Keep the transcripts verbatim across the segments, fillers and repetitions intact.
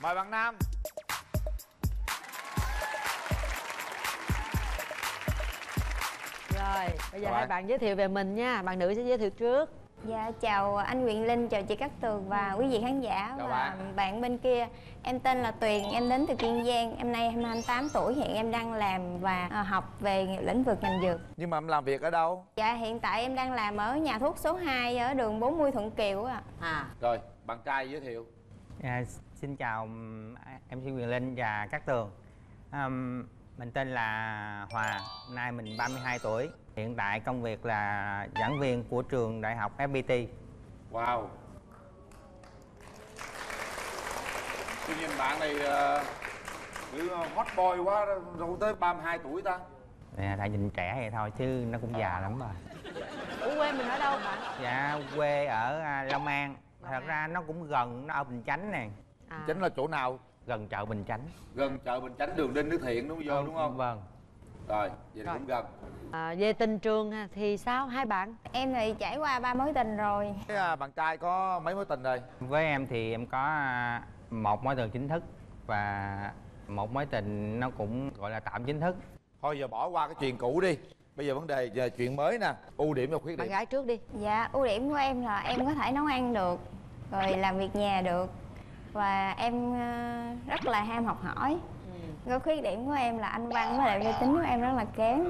Mời bạn nam. Rồi, bây giờ Rồi. hai bạn giới thiệu về mình nha. Bạn nữ sẽ giới thiệu trước. Dạ, chào anh Quyền Linh, chào chị Cát Tường và quý vị khán giả. Chào và bạn. bạn bên kia. Em tên là Tuyền, em đến từ Kiên Giang. Em nay em hai mươi tám tuổi, hiện em đang làm và à, học về lĩnh vực ngành dược. Nhưng mà em làm việc ở đâu? Dạ, hiện tại em đang làm ở nhà thuốc số hai ở đường bốn mươi Thuận Kiều ạ. À. Rồi, bạn trai giới thiệu. À, xin chào em xê Quyền Linh và Cát Tường. À, mình tên là Hòa, nay mình ba mươi hai tuổi. Hiện tại công việc là giảng viên của trường đại học ép pê tê. Wow. Tôi nhìn bạn này uh, kiểu hot boy quá, đâu tới ba mươi hai tuổi ta. À, tại nhìn trẻ vậy thôi chứ nó cũng già lắm rồi. Ủa quê mình ở đâu bạn? Dạ, quê ở uh, Long An. Thật ra nó cũng gần, nó ở Bình Chánh nè. À. Chính là chỗ nào? Gần chợ Bình Chánh. Gần chợ Bình Chánh, đường Đinh Đức Thiện đúng không? Đúng không? Vâng. Rồi, vậy là cũng gần. À, về tình trường thì sao hai bạn? Em thì trải qua ba mối tình rồi. Thế à, bạn trai có mấy mối tình rồi? Với em thì em có uh, một mối tình chính thức và một mối tình nó cũng gọi là tạm chính thức. Thôi giờ bỏ qua cái chuyện cũ đi. Bây giờ vấn đề giờ chuyện mới nè. Ưu điểm và khuyết Bạn điểm. gái trước đi. Dạ, ưu điểm của em là em có thể nấu ăn được, rồi làm việc nhà được, và em ờ, rất là ham học hỏi. Cái khuyết điểm của em là anh văn với lại uy tín của em rất là kém.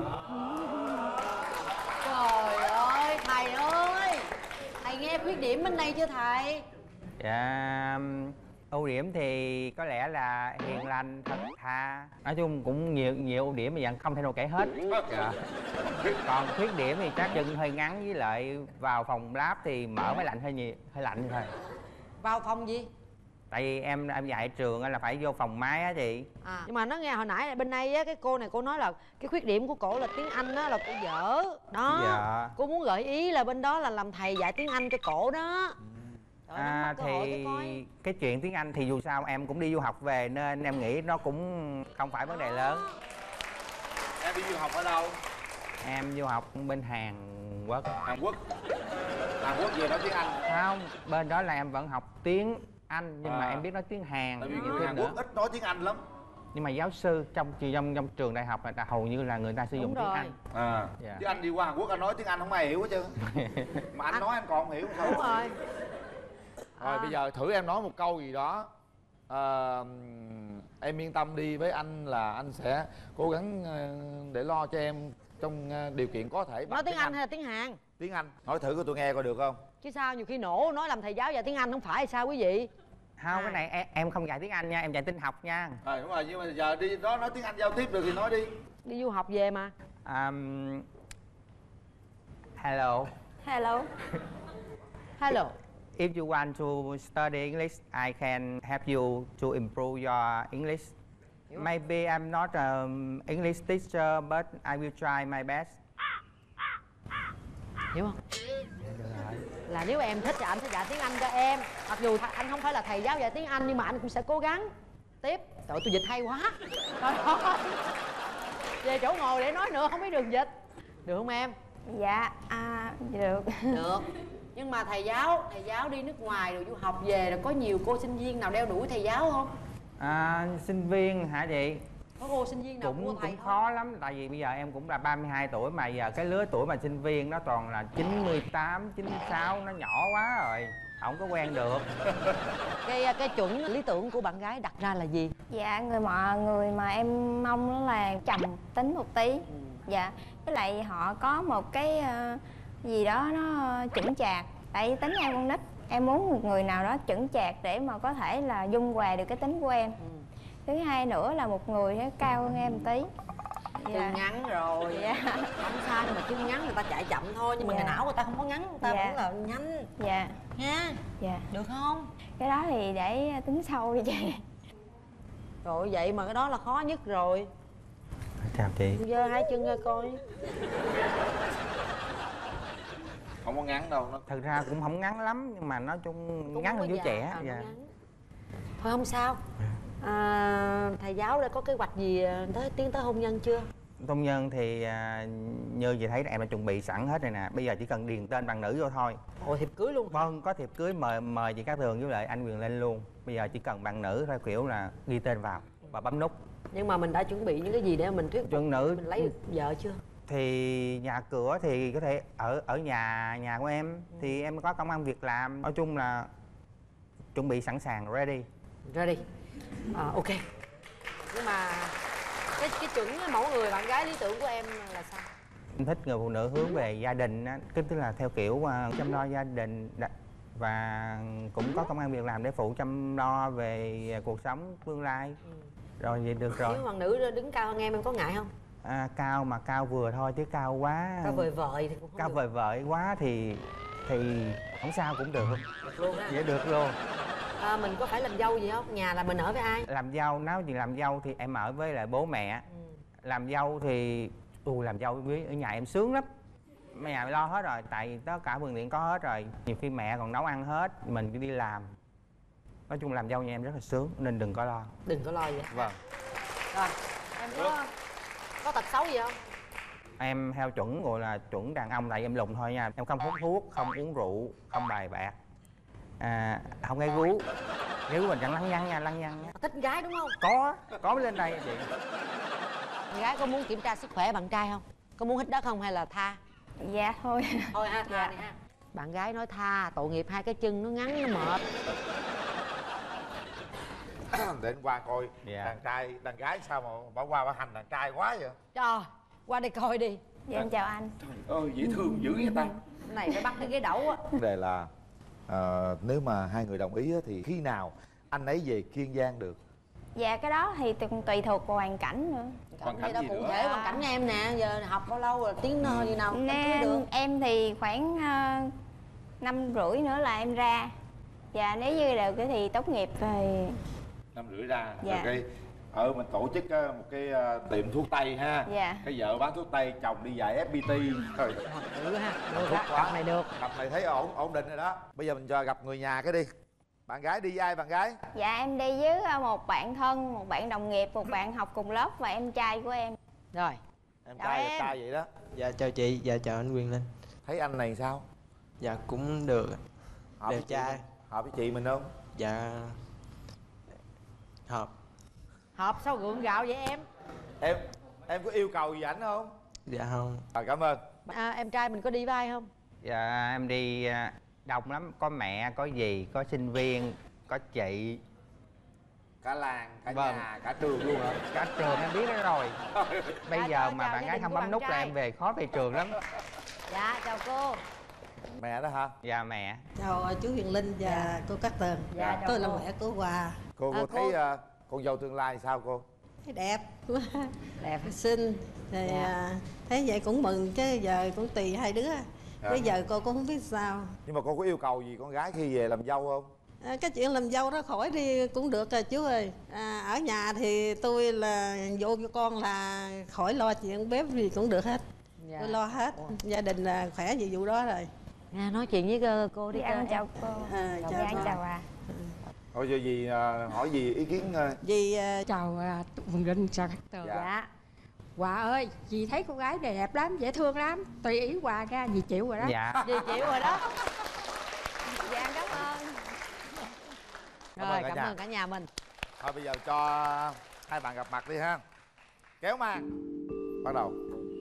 Trời ơi, thầy ơi, thầy nghe khuyết điểm bên đây chưa thầy? Dạ, ưu điểm thì có lẽ là hiền lành, thật thà. Nói chung cũng nhiều nhiều ưu điểm mà dạng không thể nào kể hết. Dạ. Còn khuyết điểm thì chắc chừng hơi ngắn, với lại vào phòng lab thì mở máy lạnh hơi nhiều, hơi lạnh thôi. Vào phòng gì? Tại vì em em dạy trường là phải vô phòng máy á chị. À. Nhưng mà nó nghe hồi nãy bên đây á, cái cô này cô nói là cái khuyết điểm của cổ là tiếng Anh á, là cô dở đó. Dạ. Cô muốn gợi ý là bên đó là làm thầy dạy tiếng Anh cho cổ đó. Trời ơi, À, nó mất cơ hội thì cái coi. cái chuyện tiếng Anh thì dù sao em cũng đi du học về nên em nghĩ nó cũng không phải vấn đề lớn. Em đi du học ở đâu? Em du học bên Hàn Quốc. Hàn Quốc. Hàn Quốc về nói tiếng Anh. Không, bên đó là em vẫn học tiếng Anh nhưng À. mà em biết nói tiếng Hàn. Tại vì nhiều người thêm Hàn nữa. Quốc ít nói tiếng Anh lắm. Nhưng mà giáo sư trong trong trong trường đại học là hầu như là người ta sử Đúng dụng tiếng rồi. Anh. À. Dạ. Chứ anh đi qua Hàn Quốc anh nói tiếng Anh không ai hiểu hết trơn. Mà anh, Anh- nói anh còn không hiểu sao? Đúng rồi. Rồi À. bây giờ thử em nói một câu gì đó. À, em yên tâm đi với anh là anh sẽ cố gắng ờ, để lo cho em trong ờ, điều kiện có thể. Nói tiếng Anh hay là tiếng Hàn? Tiếng Anh. Nói thử cho tôi nghe coi được không? Chứ sao nhiều khi nổ nói làm thầy giáo dạy tiếng Anh không phải sao quý vị? Không, cái này em, em không dạy tiếng Anh nha, em dạy tin học nha. À, đúng rồi, nhưng mà giờ đi đó nói tiếng Anh giao tiếp được thì nói đi. Đi du học về mà. Um, hello. Hello. Hello. If you want to study English, I can help you to improve your English. Maybe I'm not an English teacher, but I will try my best. Hiểu không? Là nếu em thích thì anh sẽ dạy tiếng Anh cho em. Mặc dù th- anh không phải là thầy giáo dạy tiếng Anh nhưng mà anh cũng sẽ cố gắng. Tiếp. Trời ơi, tôi dịch hay quá. Trời ơi. Về chỗ ngồi để nói nữa không biết đường dịch. Được không em? Dạ, à, được. Được. Nhưng mà thầy giáo, thầy giáo đi nước ngoài rồi du học về rồi có nhiều cô sinh viên nào đeo đuổi thầy giáo không? À, sinh viên hả chị? Có cô sinh viên nào Cũng mua thầy cũng không? khó lắm, tại vì bây giờ em cũng là ba mươi hai tuổi mà giờ cái lứa tuổi mà sinh viên nó toàn là chín mươi tám, chín mươi sáu, nó nhỏ quá rồi. Không có quen được. Cái cái chuẩn lý tưởng của bạn gái đặt ra là gì? Dạ, người mà người mà em mong đó là trầm tính một tí. Ừ. Dạ, với lại họ có một cái ờ, gì đó nó chững chạc. Tại vì tính em con nít, em muốn một người nào đó chững chạc để mà có thể là dung hòa được cái tính của em. Ừ. Thứ hai nữa là một người nó cao hơn em một tí. Chân ngắn rồi. Dạ. Không sao, nhưng mà chân ngắn người ta chạy chậm thôi. Nhưng mà Dạ. người não người ta không có ngắn, người ta Dạ. vẫn là nhanh Dạ. nha. Dạ. Được không? Cái đó thì để tính sau đi chị. Rồi vậy mà cái đó là khó nhất rồi. Chào chị. Giơ hai chân ra coi. Không có ngắn đâu nó. Thật ra cũng không ngắn lắm nhưng mà nói chung Cũng ngắn không hơn có đứa già, trẻ. à, nó Dạ. ngắn. Thôi không sao. À, thầy giáo đã có kế hoạch gì tới tiến tới hôn nhân chưa? Hôn nhân thì à, như chị thấy em đã chuẩn bị sẵn hết rồi nè. Bây giờ chỉ cần điền tên bằng nữ vô thôi. Ồ, thiệp cưới luôn. Vâng, có thiệp cưới mời mời chị Cát Tường với lại anh Quyền Linh luôn. Bây giờ chỉ cần bằng nữ theo kiểu là ghi tên vào và bấm nút. Nhưng mà mình đã chuẩn bị những cái gì để mình thuyết Chuẩn nữ mình lấy được vợ chưa? thì nhà cửa thì có thể ở ở nhà nhà của em thì em có công ăn việc làm, nói chung là chuẩn bị sẵn sàng ready. Ready. À, ok. Nhưng mà cái cái chuẩn mẫu người bạn gái lý tưởng của em là sao? Em thích người phụ nữ hướng về gia đình á, tức là theo kiểu uh, chăm lo gia đình và cũng có công ăn việc làm để phụ chăm lo về cuộc sống tương lai. Ừ. Rồi vậy được rồi. Nếu bạn nữ đứng cao hơn em em có ngại không? À, cao mà cao vừa thôi chứ cao quá cao vời vợi thì cũng không cao được. vời vợi quá thì thì không sao cũng được. Được luôn ha. Vậy được luôn. À, mình có phải làm dâu gì không? Nhà là mình ở với ai? Làm dâu, nếu gì làm dâu thì em ở với lại bố mẹ. Ừ. Làm dâu thì ui làm dâu với ở nhà em sướng lắm. Mẹ lo hết rồi, tại tất cả phương tiện có hết rồi. Nhiều khi mẹ còn nấu ăn hết, mình cứ đi làm. Nói chung làm dâu nhà em rất là sướng nên đừng có lo. Đừng có lo vậy. Vâng. Rồi, em có có tật xấu gì không? Em theo chuẩn gọi là chuẩn đàn ông, tại em lùn thôi nha. Em không hút thuốc, không uống rượu, không bài bạc, à, không gây gú. Nếu mình chẳng lăng nhăng nha, lăng nhăng nha. Thích gái đúng không? Có, có mới lên đây chị. Con gái có muốn kiểm tra sức khỏe bạn trai không? Có muốn hít đất không hay là tha? Dạ thôi. Thôi ha, tha đi ha. Bạn gái nói tha, tội nghiệp hai cái chân nó ngắn nó mệt. Để anh qua coi. Dạ. Đàn trai, đàn gái sao mà bỏ qua bỏ hành đàn trai quá vậy? Trời, qua đây coi đi. Dạ em chào anh. Trời ơi, dễ thương dữ vậy ta. Cái này phải bắt cái ghế đẩu á. Vấn đề là uh, nếu mà hai người đồng ý thì khi nào anh ấy về Kiên Giang được? Dạ cái đó thì tùy, tùy thuộc vào hoàn cảnh nữa. Hoàn cảnh gì gì cụ nữa? thể hoàn cảnh em nè, giờ học bao lâu rồi tiếng ừ. gì nào Nên được. Em thì khoảng uh, năm rưỡi nữa là em ra. Dạ nếu như được thì tốt nghiệp thì năm rưỡi ra. Dạ. Rồi ở mình tổ chức một cái tiệm thuốc tây ha. Dạ. Cái vợ bán thuốc tây, chồng đi dạy ép pê tê. Trời được ha. Được á, cặp này được. Cặp này thấy ổn ổn định rồi đó. Bây giờ mình cho gặp người nhà cái đi. Bạn gái đi với ai bạn gái? Dạ em đi với một bạn thân, một bạn đồng nghiệp, một bạn học cùng lớp và em trai của em. Rồi. Em trai em trai vậy đó. Dạ chào chị, dạ chào anh Quyền Linh. Thấy anh này sao? Dạ cũng được. Hợp đẹp trai. Hợp với chị mình không? Dạ hợp. Hợp sao gượng gạo vậy em? Em em có yêu cầu gì ảnh không? Dạ không. À, cảm ơn. À, em trai mình có đi với ai không? Dạ em đi đông lắm, có mẹ, có dì, có sinh viên, có chị. Cả làng, cả Vâng. nhà, cả trường luôn hả? Cả trường em biết đó rồi. Bây Dạ, giờ chào, mà chào bạn gia gái đình không của bấm bạn nút là trai. em về khó về trường lắm. Dạ chào cô. Mẹ đó hả? Dạ mẹ. Chào chú Huyền Linh và Dạ. cô Cát Tường. Dạ, chào Tôi là cô. mẹ của Hòa. Cô cô À, thấy cô- uh, con dâu tương lai sao cô? Thấy đẹp quá, Đẹp. xinh. Thì Dạ. à, thấy vậy cũng mừng chứ giờ cũng tùy hai đứa. Dạ. Bây giờ cô cũng không biết sao. Nhưng mà cô có yêu cầu gì con gái khi về làm dâu không? À, cái chuyện làm dâu đó khỏi đi cũng được rồi chú ơi. À, ở nhà thì tôi là vô cho con là khỏi lo chuyện bếp gì cũng được hết. Dạ. Tôi lo hết. Gia đình là khỏe về vụ đó rồi. Nghe nói chuyện với cô- cô đi. Dạ em coi. chào cô. À, Dạ chào em cô. chào bà. Thôi giờ gì uh, hỏi gì ý kiến uh, Vì à, Chào à, Quỳnh Linh, chào các Tường. Dạ. Dạ. Hòa ơi, dì thấy cô gái này đẹp lắm, dễ thương lắm. Tùy ý Hòa ra, dì chịu rồi đó. Dạ. Dì chịu rồi đó. Dạ em cảm ơn. Cảm Rồi ơn cả cảm nhà. ơn cả nhà mình. thôi bây giờ cho hai bạn gặp mặt đi ha. Kéo màn. Bắt đầu.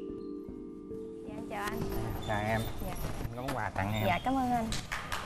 Dạ em chào anh. Chào em. Dạ. Có món quà tặng em. Dạ cảm ơn anh.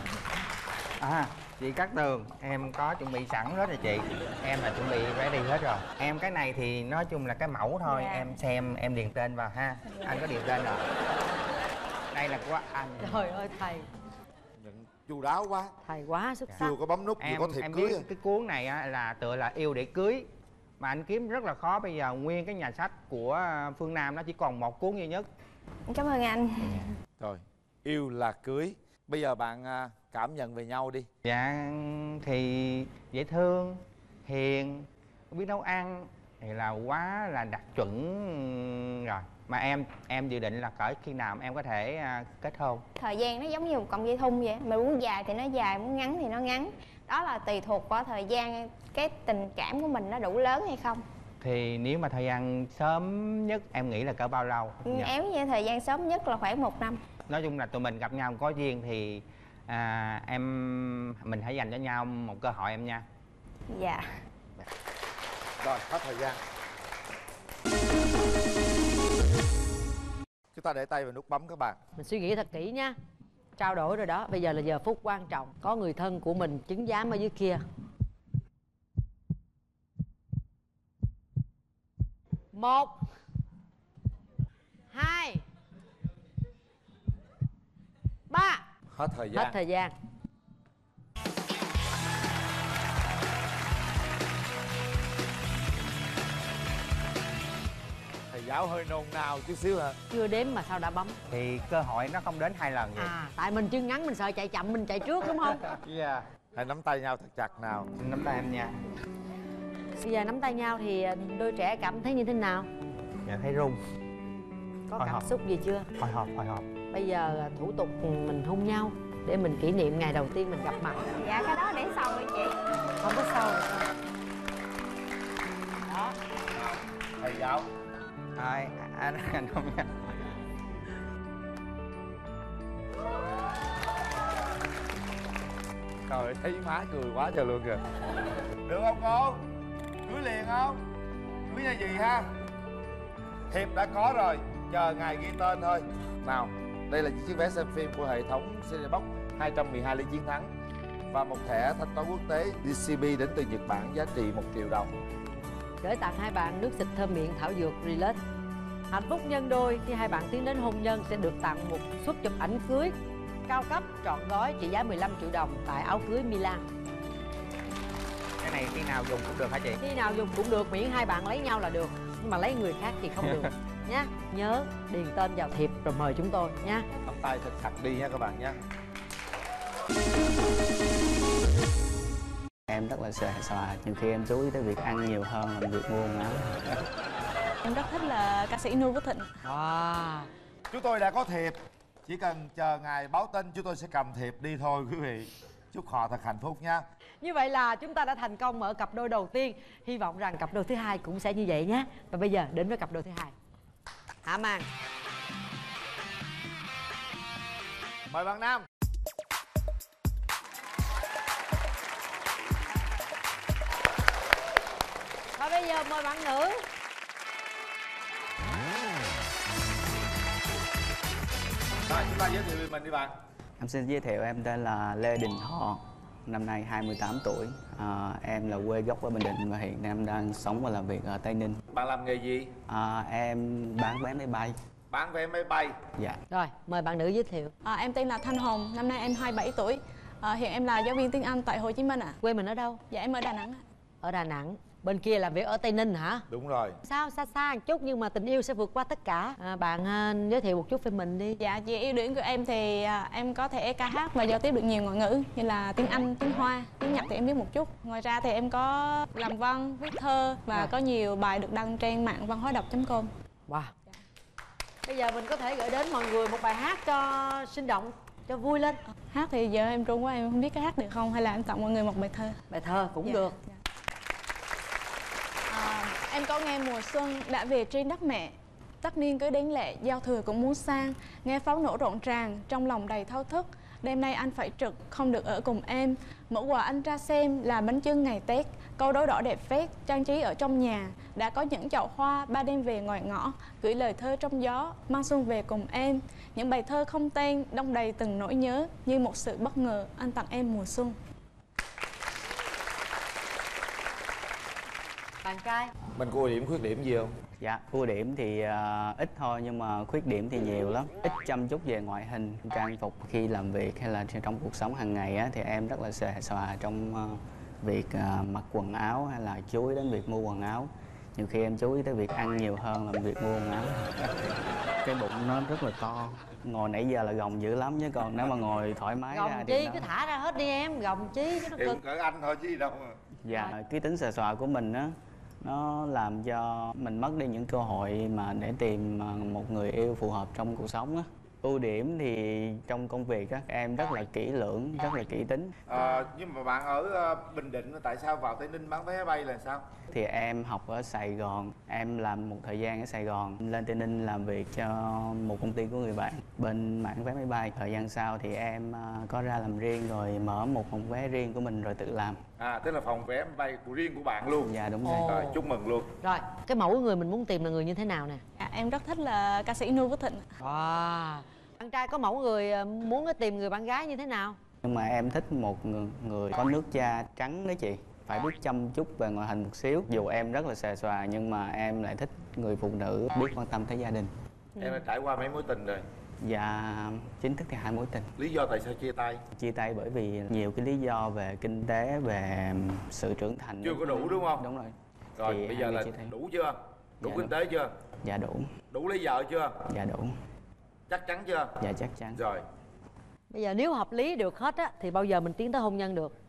À, chị Cát Tường, em có chuẩn bị sẵn hết rồi chị. Em là chuẩn bị ready hết rồi. Em cái này thì nói chung là cái mẫu thôi, Dạ. em xem em điền tên vào ha. Anh có điền tên rồi. Đây là của anh. Trời ơi thầy. Nhận chu đáo quá. Thầy quá xuất sắc. Chưa có bấm nút, vừa Em có thiệp em cưới. biết à. cái cuốn này á, là tựa là Yêu Để Cưới. Mà anh kiếm rất là khó, bây giờ nguyên cái nhà sách của Phương Nam nó chỉ còn một cuốn duy nhất. Cảm ơn anh. Rồi, yêu là cưới. Bây giờ bạn uh, cảm nhận về nhau đi. Dạ thì dễ thương, hiền, biết nấu ăn thì là quá là đạt chuẩn rồi. Mà em em dự định là cỡ khi nào em có thể uh, kết hôn? Thời gian nó giống như một cọng dây thun vậy. Mình muốn dài thì nó dài, muốn ngắn thì nó ngắn. Đó là tùy thuộc vào thời gian, cái tình cảm của mình nó đủ lớn hay không. Thì nếu mà thời gian sớm nhất em nghĩ là cỡ bao lâu? Dạ. Em như thời gian sớm nhất là khoảng một năm. Nói chung là tụi mình gặp nhau có duyên thì à, em mình hãy dành cho nhau một cơ hội em nha. Dạ. Rồi, hết thời gian. Chúng ta để tay vào nút bấm các bạn. Mình suy nghĩ thật kỹ nha. Trao đổi rồi đó, bây giờ là giờ phút quan trọng. Có người thân của mình chứng giám ở dưới kia. Một, hai, ba. Hết thời gian. Hết thời gian. Thầy giáo hơi nôn nao chút xíu hả? Chưa đếm mà sao đã bấm? Thì cơ hội nó không đến hai lần vậy. À, tại mình chân ngắn mình sợ chạy chậm mình chạy trước đúng không? Dạ. Hãy nắm tay nhau thật chặt nào. Nắm tay em nha. Bây giờ nắm tay nhau thì đôi trẻ cảm thấy như thế nào? Dạ thấy run. Có Hồi cảm hộp. xúc gì chưa? Hồi hộp, hồi hộp. Bây giờ thủ tục mình hôn nhau để mình kỷ niệm ngày đầu tiên mình gặp mặt. Dạ cái đó để sau đi chị. Không có sau được đâu. Đó. Thầy giáo. Thôi, anh anh không nha. Trời, thấy má cười quá trời luôn kìa. Được không cô? Cưới liền không? Cưới nha gì ha? Thiệp đã có rồi, chờ ngày ghi tên thôi. Nào, đây là chiếc vé xem phim của hệ thống Cinebox hai trăm mười hai ly chiến thắng và một thẻ thanh toán quốc tế đê xê bê đến từ Nhật Bản giá trị một triệu đồng. Gửi tặng hai bạn nước xịt thơm miệng thảo dược Relax. Hạnh phúc nhân đôi khi hai bạn tiến đến hôn nhân sẽ được tặng một suất chụp ảnh cưới cao cấp trọn gói trị giá mười lăm triệu đồng tại áo cưới Milan. Cái này khi nào dùng cũng được hả chị? Khi nào dùng cũng được, miễn hai bạn lấy nhau là được. Nhưng mà lấy người khác thì không được nhá. Nhớ điền tên vào thiệp rồi mời chúng tôi nhá. Nắm tay thật chặt đi nha các bạn nhé. Em rất là xòe xòa, nhiều khi em chú ý tới việc ăn nhiều hơn là việc mua quần áo. Em rất thích là ca sĩ Nu Phước Thịnh. Wow. Chúng tôi đã có thiệp, chỉ cần chờ ngày báo tin chúng tôi sẽ cầm thiệp đi thôi quý vị. Chúc họ thật hạnh phúc nha. Như vậy là chúng ta đã thành công mở cặp đôi đầu tiên. Hy vọng rằng cặp đôi thứ hai cũng sẽ như vậy nhé. Và bây giờ đến với cặp đôi thứ hai. Hạ màn. Mời bạn nam. Và bây giờ mời bạn nữ. Rồi chúng ta giới thiệu về mình đi bạn. Em xin giới thiệu, em tên là Lê Đình Thọ, năm nay hai mươi tám tuổi. À, em là quê gốc ở Bình Định và hiện em đang sống và làm việc ở Tây Ninh. Bạn làm nghề gì? À, em bán vé máy bay. Bán vé máy bay. Dạ. Rồi mời bạn nữ giới thiệu. À, em tên là Thanh Hồng, năm nay em hai mươi bảy tuổi. À, hiện em là giáo viên tiếng Anh tại Hồ Chí Minh ạ. À. Quê mình ở đâu? Dạ em ở Đà Nẵng ạ. Ở Đà Nẵng. Bên kia làm việc ở Tây Ninh hả? Đúng rồi. Sao xa xa một chút nhưng mà tình yêu sẽ vượt qua tất cả. À, bạn uh, giới thiệu một chút về mình đi. Dạ về ưu điểm của em thì à, em có thể ca hát và giao tiếp được nhiều ngoại ngữ như là tiếng Anh, tiếng Hoa, tiếng Nhật thì em biết một chút. Ngoài ra thì em có làm văn, viết thơ và à. có nhiều bài được đăng trên mạng văn hóa đọc chấm com. Wow. Bây giờ mình có thể gửi đến mọi người một bài hát cho sinh động, cho vui lên. Hát thì giờ em run quá em không biết cái hát được không, hay là em tặng mọi người một bài thơ. Bài thơ cũng dạ. được. Dạ. À, em có nghe mùa xuân đã về trên đất mẹ, tất niên cứ đến lệ giao thừa cũng muốn sang, nghe pháo nổ rộn ràng trong lòng đầy thao thức. Đêm nay anh phải trực không được ở cùng em, mẫu quà anh ra xem là bánh chưng ngày Tết, câu đối đỏ đẹp phết trang trí ở trong nhà, đã có những chậu hoa ba đêm về ngoài ngõ, gửi lời thơ trong gió mang xuân về cùng em. Những bài thơ không tên đong đầy từng nỗi nhớ, như một sự bất ngờ anh tặng em mùa xuân. Bạn trai. Mình có ưu điểm khuyết điểm gì không? Dạ, ưu điểm thì uh, ít thôi nhưng mà khuyết điểm thì nhiều lắm. Ít chăm chút về ngoại hình, trang phục khi làm việc hay là trong cuộc sống hàng ngày á, thì em rất là xòe xòa trong uh, việc uh, mặc quần áo hay là chú ý đến việc mua quần áo. Nhiều khi em chú ý tới việc ăn nhiều hơn là việc mua quần áo. Cái bụng nó rất là to, ngồi nãy giờ là gồng dữ lắm, chứ còn nếu mà ngồi thoải mái Gồng ra chi, thì nó... cứ thả ra hết đi em, gồng chi chứ nó Em cực. cỡ anh thôi chứ gì đâu mà. Dạ, cái tính xòe xòa của mình á, nó làm cho mình mất đi những cơ hội mà để tìm một người yêu phù hợp trong cuộc sống á. Ưu điểm thì trong công việc á, em rất là kỹ lưỡng, rất là kỹ tính. À, nhưng mà bạn ở uh, Bình Định, tại sao vào Tây Ninh bán vé máy bay là sao? Thì em học ở Sài Gòn, em làm một thời gian ở Sài Gòn, lên Tây Ninh làm việc cho một công ty của người bạn bên mảng vé máy bay. Thời gian sau thì em uh, có ra làm riêng rồi mở một phòng vé riêng của mình rồi tự làm. À, tức là phòng vé máy bay của riêng của bạn luôn. Dạ đúng rồi. Ồ. Rồi, chúc mừng luôn. Rồi, cái mẫu người mình muốn tìm là người như thế nào nè? Dạ, em rất thích là ca sĩ Nu Phước Thịnh. Wow. Bạn trai có mẫu người ờ, muốn tìm người bạn gái như thế nào? Nhưng mà em thích một người, người có nước da trắng đó chị. Phải biết chăm chút về ngoại hình một xíu. Dù em rất là xòe xòa nhưng mà em lại thích người phụ nữ biết quan tâm tới gia đình. Em đã trải qua mấy mối tình rồi? Dạ, chính thức thì hai mối tình. Lý do tại sao chia tay? Chia tay bởi vì nhiều cái lý do về kinh tế, về sự trưởng thành. Chưa có đủ đúng không? Đúng rồi. Rồi, Thì bây giờ hai là người chia tay. đủ chưa? Đủ Dạ kinh đúng. tế chưa? Dạ đủ. Đủ lấy vợ chưa? Dạ đủ. Chắc chắn chưa? Dạ chắc chắn. Rồi. Bây giờ nếu hợp lý được hết á thì bao giờ mình tiến tới hôn nhân được?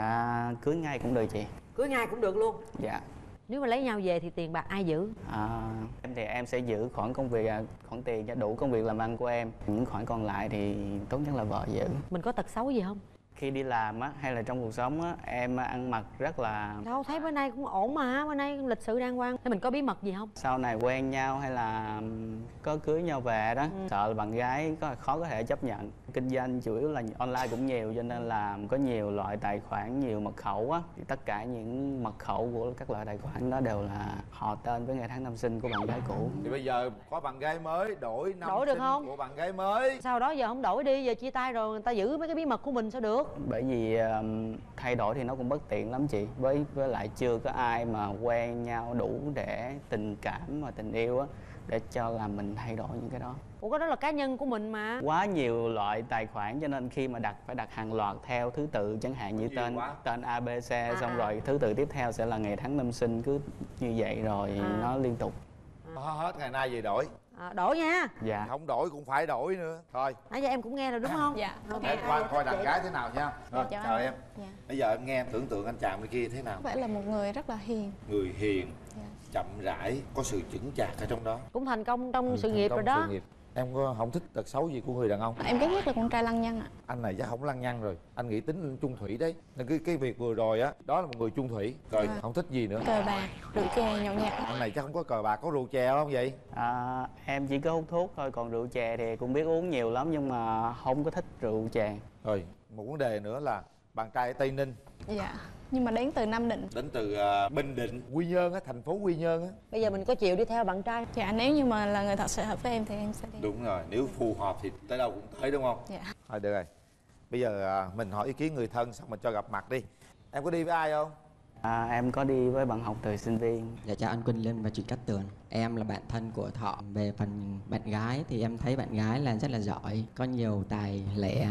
Dạ cưới ngay cũng được chị. Cưới ngay cũng được luôn. Dạ. Nếu mà lấy nhau về thì tiền bạc ai giữ? À, em thì em sẽ giữ khoản công việc, khoản tiền cho đủ công việc làm ăn của em. Những khoản còn lại thì tốt nhất là vợ giữ. Mình có tật xấu gì không? Khi đi làm á hay là trong cuộc sống á, em ăn mặc rất là... Đâu, thấy bữa nay cũng ổn mà, bữa nay lịch sự đàng hoàng. Thế mình có bí mật gì không? Sau này quen nhau hay là có cưới nhau về đó, ừ. sợ là bạn gái có khó có thể chấp nhận. Kinh doanh chủ yếu là online cũng nhiều cho nên là có nhiều loại tài khoản, nhiều mật khẩu á. Thì tất cả những mật khẩu của các loại tài khoản đó đều là họ tên với ngày tháng năm sinh của bạn gái cũ. Thì bây giờ có bạn gái mới, đổi năm Đổi được sinh không? của bạn gái mới. Sau đó giờ không đổi đi, giờ chia tay rồi người ta giữ mấy cái bí mật của mình sao được? Bởi vì um, thay đổi thì nó cũng bất tiện lắm chị. Với với lại chưa có ai mà quen nhau đủ để tình cảm và tình yêu á, để cho làm mình thay đổi những cái đó. Ủa cái đó là cá nhân của mình mà. Quá nhiều loại tài khoản cho nên khi mà đặt phải đặt hàng loạt theo thứ tự, chẳng hạn như Nhiều tên quá. tên a bê xê, À, xong à. rồi thứ tự tiếp theo sẽ là ngày tháng năm sinh, cứ như vậy rồi À. nó liên tục. Hết ngày nay về đổi. À, đổi nha. Dạ. Không đổi cũng phải đổi nữa. Thôi. Nãy giờ em cũng nghe rồi đúng không? Dạ. Ok. Để qua coi đàn gái thế nào nha. Rồi, chào chào anh. em. Dạ. Bây giờ em nghe em tưởng tượng anh chàng bên kia thế nào? Có vẻ là một người rất là hiền. Người hiền, Dạ. chậm rãi, có sự chững chạc ở trong đó. Cũng thành công trong Ừ, sự thành nghiệp công rồi đó. sự nghiệp. Em có không thích tật xấu gì của người đàn ông? Em ghét nhất là con trai lăng nhăng ạ. Anh này chắc không lăng nhăng rồi. Anh nghĩ tính chung thủy đấy. Nên cái cái việc vừa rồi á, đó là một người chung thủy. Rồi À. không thích gì nữa. Cờ bạc, rượu chè, nhậu nhẹt. Anh này chắc không có cờ bạc, có rượu chè không vậy? À, em chỉ có hút thuốc thôi, còn rượu chè thì cũng biết uống nhiều lắm nhưng mà không có thích rượu chè. Rồi, một vấn đề nữa là bạn trai ở Tây Ninh, Dạ. Nhưng mà đến từ Nam Định. đến từ uh, Bình Định, Quy Nhơn á, thành phố Quy Nhơn á. Bây giờ mình có chịu đi theo bạn trai? Dạ, nếu như mà là người thật sự hợp với em thì em sẽ đi. Đúng rồi, nếu phù hợp thì tới đâu cũng tới đúng không? Dạ. Thôi được rồi. Bây giờ à, mình hỏi ý kiến người thân xong mình cho gặp mặt đi. Em có đi với ai không? À, em có đi với bạn học thời sinh viên. Dạ chào anh Quỳnh Linh và chị Cát Tường. Em là bạn thân của Thọ. Về phần bạn gái thì em thấy bạn gái là rất là giỏi, có nhiều tài lẻ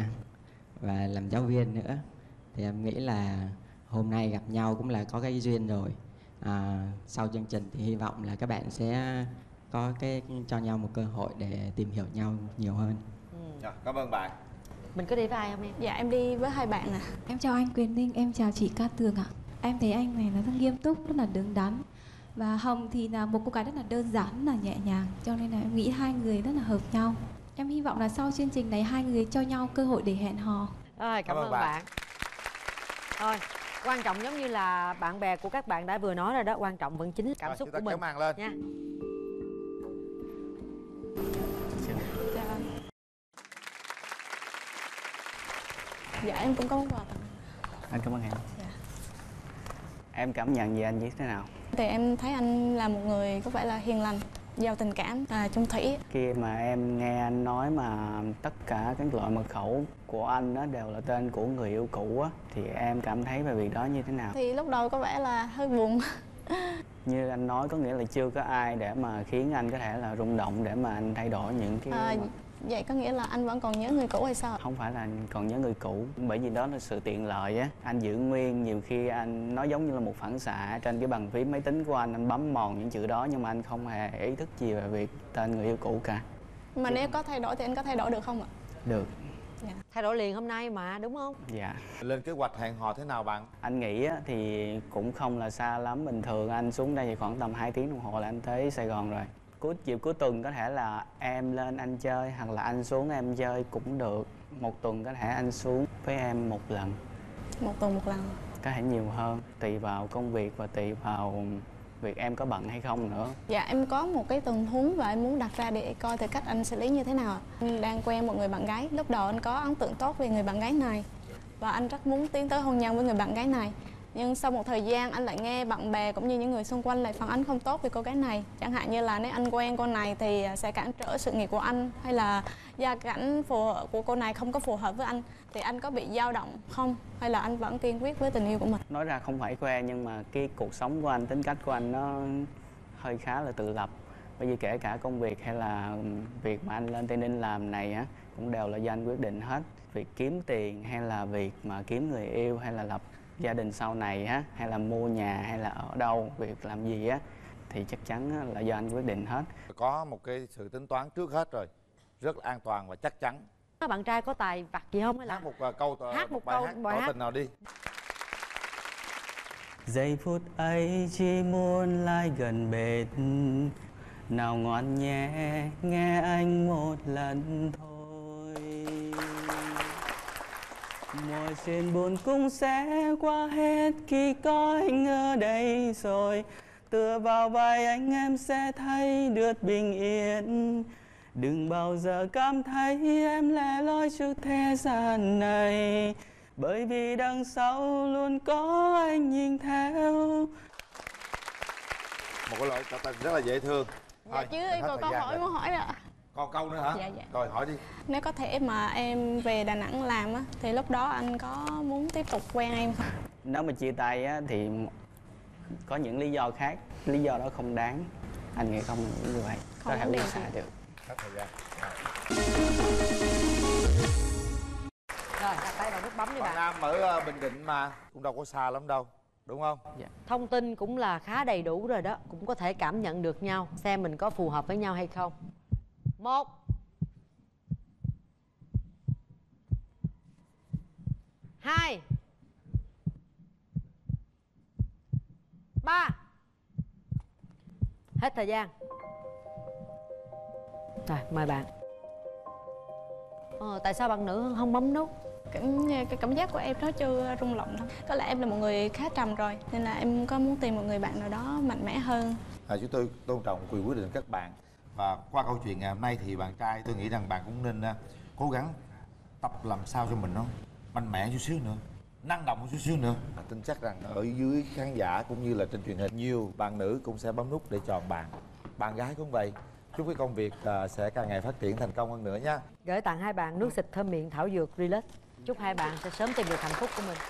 và làm giáo viên nữa. Thì em nghĩ là hôm nay gặp nhau cũng là có cái duyên rồi. À, sau chương trình thì hy vọng là các bạn sẽ có cái cho nhau một cơ hội để tìm hiểu nhau nhiều hơn. Dạ, cảm ơn bạn. Mình có đi với ai không em? Dạ, em đi với hai bạn nè. Em chào anh Quyền Linh, em chào chị Cát Tường ạ. Em thấy anh này là rất nghiêm túc, rất là đứng đắn. Và Hồng thì là một cô gái rất là đơn giản, là nhẹ nhàng. Cho nên là em nghĩ hai người rất là hợp nhau. Em hy vọng là sau chương trình này hai người cho nhau cơ hội để hẹn hò. Rồi, cảm, Cảm ơn ơn bạn. bạn. Thôi, quan trọng giống như là bạn bè của các bạn đã vừa nói rồi đó, quan trọng vẫn chính là cảm Rồi, xúc chúng ta của mình kéo màn lên. nha. Chào anh. Dạ, em cũng có món quà tặng. Anh cảm ơn em. Dạ. Em cảm nhận về anh như thế nào? Thì em thấy anh là một người có vẻ là hiền lành, giàu tình cảm, à, chung thủy. Khi mà em nghe anh nói mà tất cả các loại mật khẩu của anh đó đều là tên của người yêu cũ á, thì em cảm thấy về việc đó như thế nào? Thì lúc đầu có vẻ là hơi buồn. Như anh nói có nghĩa là chưa có ai để mà khiến anh có thể là rung động để mà anh thay đổi những cái... À, vậy có nghĩa là anh vẫn còn nhớ người cũ hay sao? Không phải là anh còn nhớ người cũ, bởi vì đó là sự tiện lợi á. Anh giữ nguyên, nhiều khi anh nó giống như là một phản xạ trên cái bàn phím máy tính của anh, anh bấm mòn những chữ đó nhưng mà anh không hề ý thức gì về việc tên người yêu cũ cả. Mà nếu có thay đổi thì anh có thay đổi được không ạ? Được. Dạ. Thay đổi liền hôm nay mà, đúng không? Dạ. Lên kế hoạch hẹn hò thế nào bạn? Anh nghĩ á, thì cũng không là xa lắm, bình thường anh xuống đây thì khoảng tầm hai tiếng đồng hồ là anh tới Sài Gòn rồi. Cuối dịp cuối tuần có thể là em lên anh chơi, hoặc là anh xuống em chơi cũng được. Một tuần có thể anh xuống với em một lần. Một tuần một lần. Có thể nhiều hơn, tùy vào công việc và tùy vào việc em có bận hay không nữa. Dạ em có một cái tình huống và em muốn đặt ra để coi thử cách anh xử lý như thế nào. Anh đang quen một người bạn gái. Lúc đầu anh có ấn tượng tốt về người bạn gái này và anh rất muốn tiến tới hôn nhân với người bạn gái này. Nhưng sau một thời gian anh lại nghe bạn bè cũng như những người xung quanh lại phản ánh không tốt về cô gái này. Chẳng hạn như là nếu anh quen cô này thì sẽ cản trở sự nghiệp của anh, hay là gia cảnh phù của cô này không có phù hợp với anh, thì anh có bị dao động không? Hay là anh vẫn kiên quyết với tình yêu của mình? Nói ra không phải khoe nhưng mà cái cuộc sống của anh, tính cách của anh nó hơi khá là tự lập. Bởi vì kể cả công việc hay là việc mà anh lên Tây Ninh làm này á cũng đều là do anh quyết định hết. Việc kiếm tiền hay là việc mà kiếm người yêu hay là lập gia đình sau này á, hay là mua nhà hay là ở đâu, việc làm gì á thì chắc chắn là do anh quyết định hết. Có một cái sự tính toán trước hết rồi, rất là an toàn và chắc chắn. Các bạn trai có tài vặt gì không hay là hát một uh, câu hát một, bài câu hát bài tỏ hát tình nào đi. Giây phút ấy chỉ muốn lại gần bên, nào ngoan nhé nghe anh một lần thôi. Mọi chuyện buồn cũng sẽ qua hết khi có anh ở đây rồi. Tựa vào vai anh em sẽ thấy được bình yên. Đừng bao giờ cảm thấy em lẻ loi trước thế gian này, bởi vì đằng sau luôn có anh nhìn theo. Một cái lời tỏ tình rất là dễ thương. Dạ Thôi, chứ hết còn thời câu gian hỏi rồi. muốn hỏi ạ. Còn câu nữa hả? Dạ, dạ. Rồi hỏi đi. Nếu có thể mà em về Đà Nẵng làm á, thì lúc đó anh có muốn tiếp tục quen em không? Nếu mà chia tay á thì có những lý do khác, lý do đó không đáng. Anh nghĩ không như vậy, Không có thể vấn đề buông xả gì. được. Hết thời gian. Rồi đặt tay vào nút bấm đi Bạn bạn. Nam ở uh, Bình Định mà cũng đâu có xa lắm đâu, đúng không? Dạ. Thông tin cũng là khá đầy đủ rồi đó, cũng có thể cảm nhận được nhau, xem mình có phù hợp với nhau hay không. Một, hai, ba. Hết thời gian. Rồi mời bạn. Ờ, tại sao bạn nữ không bấm nút? Cảm, cái cảm giác của em nó chưa rung động lắm. Có lẽ em là một người khá trầm rồi, nên là em có muốn tìm một người bạn nào đó mạnh mẽ hơn. À, chúng tôi tôn trọng quyền quyết định của các bạn. Và qua câu chuyện ngày hôm nay thì bạn trai tôi nghĩ rằng bạn cũng nên uh, cố gắng tập làm sao cho mình nó mạnh mẽ chút xíu nữa, năng động một chút xíu nữa. Và tin chắc rằng ở dưới khán giả cũng như là trên truyền hình, nhiều bạn nữ cũng sẽ bấm nút để chọn bạn. Bạn gái cũng vậy. Chúc cái công việc uh, sẽ càng ngày phát triển thành công hơn nữa nha. Gửi tặng hai bạn nước xịt thơm miệng thảo dược Relax. Chúc hai bạn sẽ sớm tìm được hạnh phúc của mình.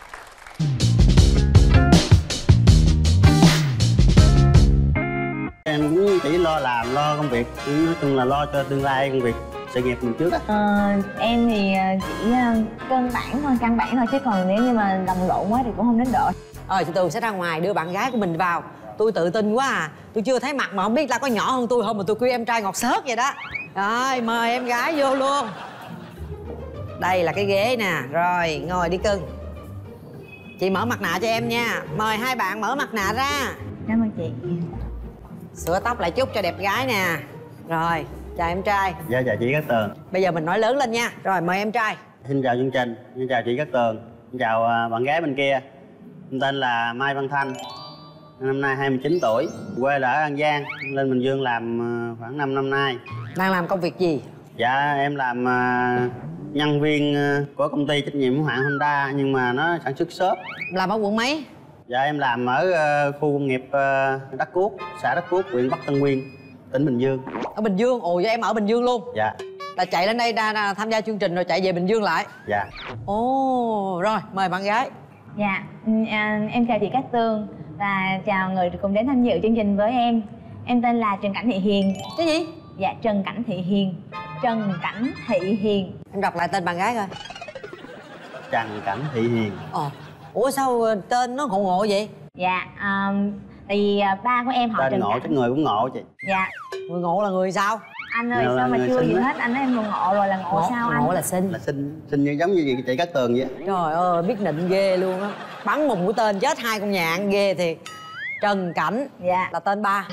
Em cũng chỉ lo làm, lo công việc, nói chung là lo cho tương lai công việc, sự nghiệp mình trước á. Ờ, em thì chỉ cơ bản thôi, căn bản thôi, chứ còn nếu như mà lầm lộn quá thì cũng không đến độ. Ờ, từ từ sẽ ra ngoài đưa bạn gái của mình vào. Tôi tự tin quá à. Tôi chưa thấy mặt mà không biết là có nhỏ hơn tôi không mà tôi kêu em trai ngọt xớt vậy đó. Rồi, mời em gái vô luôn. Đây là cái ghế nè. Rồi, ngồi đi cưng. Chị mở mặt nạ cho em nha. Mời hai bạn mở mặt nạ ra. Cảm ơn chị. Sửa tóc lại chút cho đẹp gái nè. Rồi, chào em trai. Dạ, chào chị Cát Tường. Bây giờ mình nói lớn lên nha. Rồi, mời em trai. Xin chào chương trình, xin chào chị Cát Tường, xin chào uh, bạn gái bên kia. Em tên là Mai Văn Thanh, năm nay hai mươi chín tuổi, quê là ở An Giang, lên Bình Dương làm uh, khoảng năm năm nay. Đang làm công việc gì? Dạ, em làm uh, nhân viên uh, của công ty trách nhiệm hữu hạn Honda, nhưng mà nó sản xuất xốp. Làm ở quận mấy? Dạ, em làm ở uh, khu công nghiệp uh, Đắc Cuốc, xã Đắc Cuốc, huyện Bắc Tân Nguyên, tỉnh Bình Dương. Ở Bình Dương? Ồ, vậy em ở Bình Dương luôn? Dạ. Là chạy lên đây ra, ra tham gia chương trình rồi chạy về Bình Dương lại? Dạ. Ồ, rồi mời bạn gái. Dạ, à, em chào chị Cát Tường và chào người cùng đến tham dự chương trình với em. Em tên là Trần Cảnh Thị Hiền. Cái gì? Dạ, Trần Cảnh Thị Hiền. Trần Cảnh Thị Hiền. Em đọc lại tên bạn gái coi. Trần Cảnh Thị Hiền. Ồ, ủa sao tên nó ngộ ngộ vậy? Dạ, um, tại vì ba của em họ Tên Trần ngộ Cảnh. chắc người cũng ngộ chị. Dạ. Người ngộ là người sao? Anh ơi, Là sao mà người chưa xinh gì á. hết, anh nói em còn ngộ rồi, là ngộ, Ngộ, sao anh? ngộ là xinh. Là xinh, xinh như giống như chị Cát Tường vậy á. Trời ơi, biết nịnh ghê luôn á. Bắn một mũi tên chết hai con nhạn ghê thiệt. Trần Cảnh. Dạ. Là tên ba.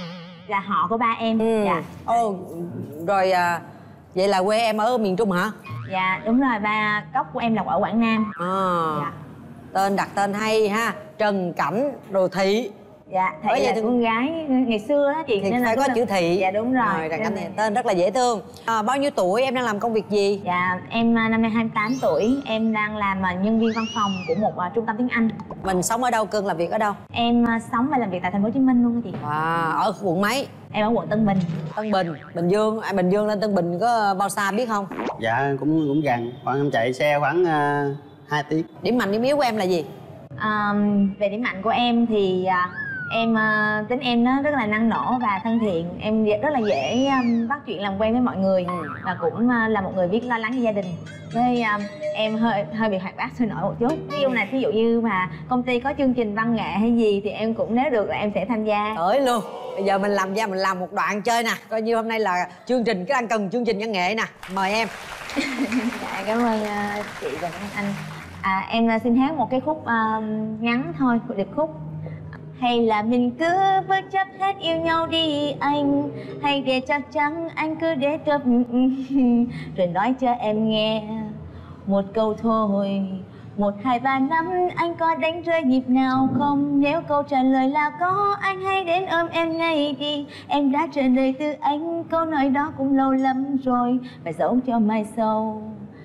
Là họ của ba em. Ừ. Dạ. Ồ, rồi à, vậy là quê em ở miền Trung hả? Dạ đúng rồi, ba gốc của em là ở Quảng Nam. À, Dạ. tên đặt tên hay ha, Trần Cảnh rồi Thị. Dạ, Thị Bởi là vậy con gái ngày xưa đó chị. thì nên là phải có cứ- chữ Thị. Dạ đúng rồi. Rồi Trần Cảnh Nên thì là- tên rất là dễ thương. À, bao nhiêu tuổi, em đang làm công việc gì? Dạ, em à, năm nay hai mươi tám tuổi. Em đang làm à, nhân viên văn phòng của một à, trung tâm tiếng Anh. Mình sống ở đâu cưng, làm việc ở đâu? Em à, sống và làm việc tại thành phố Hồ Chí Minh luôn á chị. À, ở quận mấy? Em ở quận Tân Bình. Tân Bình, Bình Dương. À, Bình Dương lên Tân Bình có bao xa biết không? Dạ cũng cũng gần, khoảng em chạy xe khoảng uh, hai tiếng. Điểm mạnh điểm yếu của em là gì? À, về điểm mạnh của em thì à, em à, tính em nó rất là năng nổ và thân thiện. Em rất là dễ um, bắt chuyện làm quen với mọi người. Và cũng à, là một người biết lo lắng cho gia đình. Với à, em hơi hơi bị hoạt bát sôi nổi một chút. Ví dụ này, ví dụ như mà công ty có chương trình văn nghệ hay gì thì em cũng nếu được là em sẽ tham gia. Tới luôn. Bây giờ mình làm ra mình làm một đoạn chơi nè. Coi như hôm nay là chương trình, cái đang cần chương trình văn nghệ nè. Mời em. Dạ cảm ơn uh, chị và các anh. À, em uh, xin hát một cái khúc uh, ngắn thôi, của điệp khúc. Hay là mình cứ bất chấp hết yêu nhau đi anh, hay để chắc chắn anh cứ để chấp rồi nói cho em nghe một câu thôi. Một hai ba năm anh có đánh rơi nhịp nào không? Nếu câu trả lời là có, anh hãy đến ôm em ngay đi. Em đã chờ đợi từ anh, câu nói đó cũng lâu lắm rồi. Phải giấu cho mai sau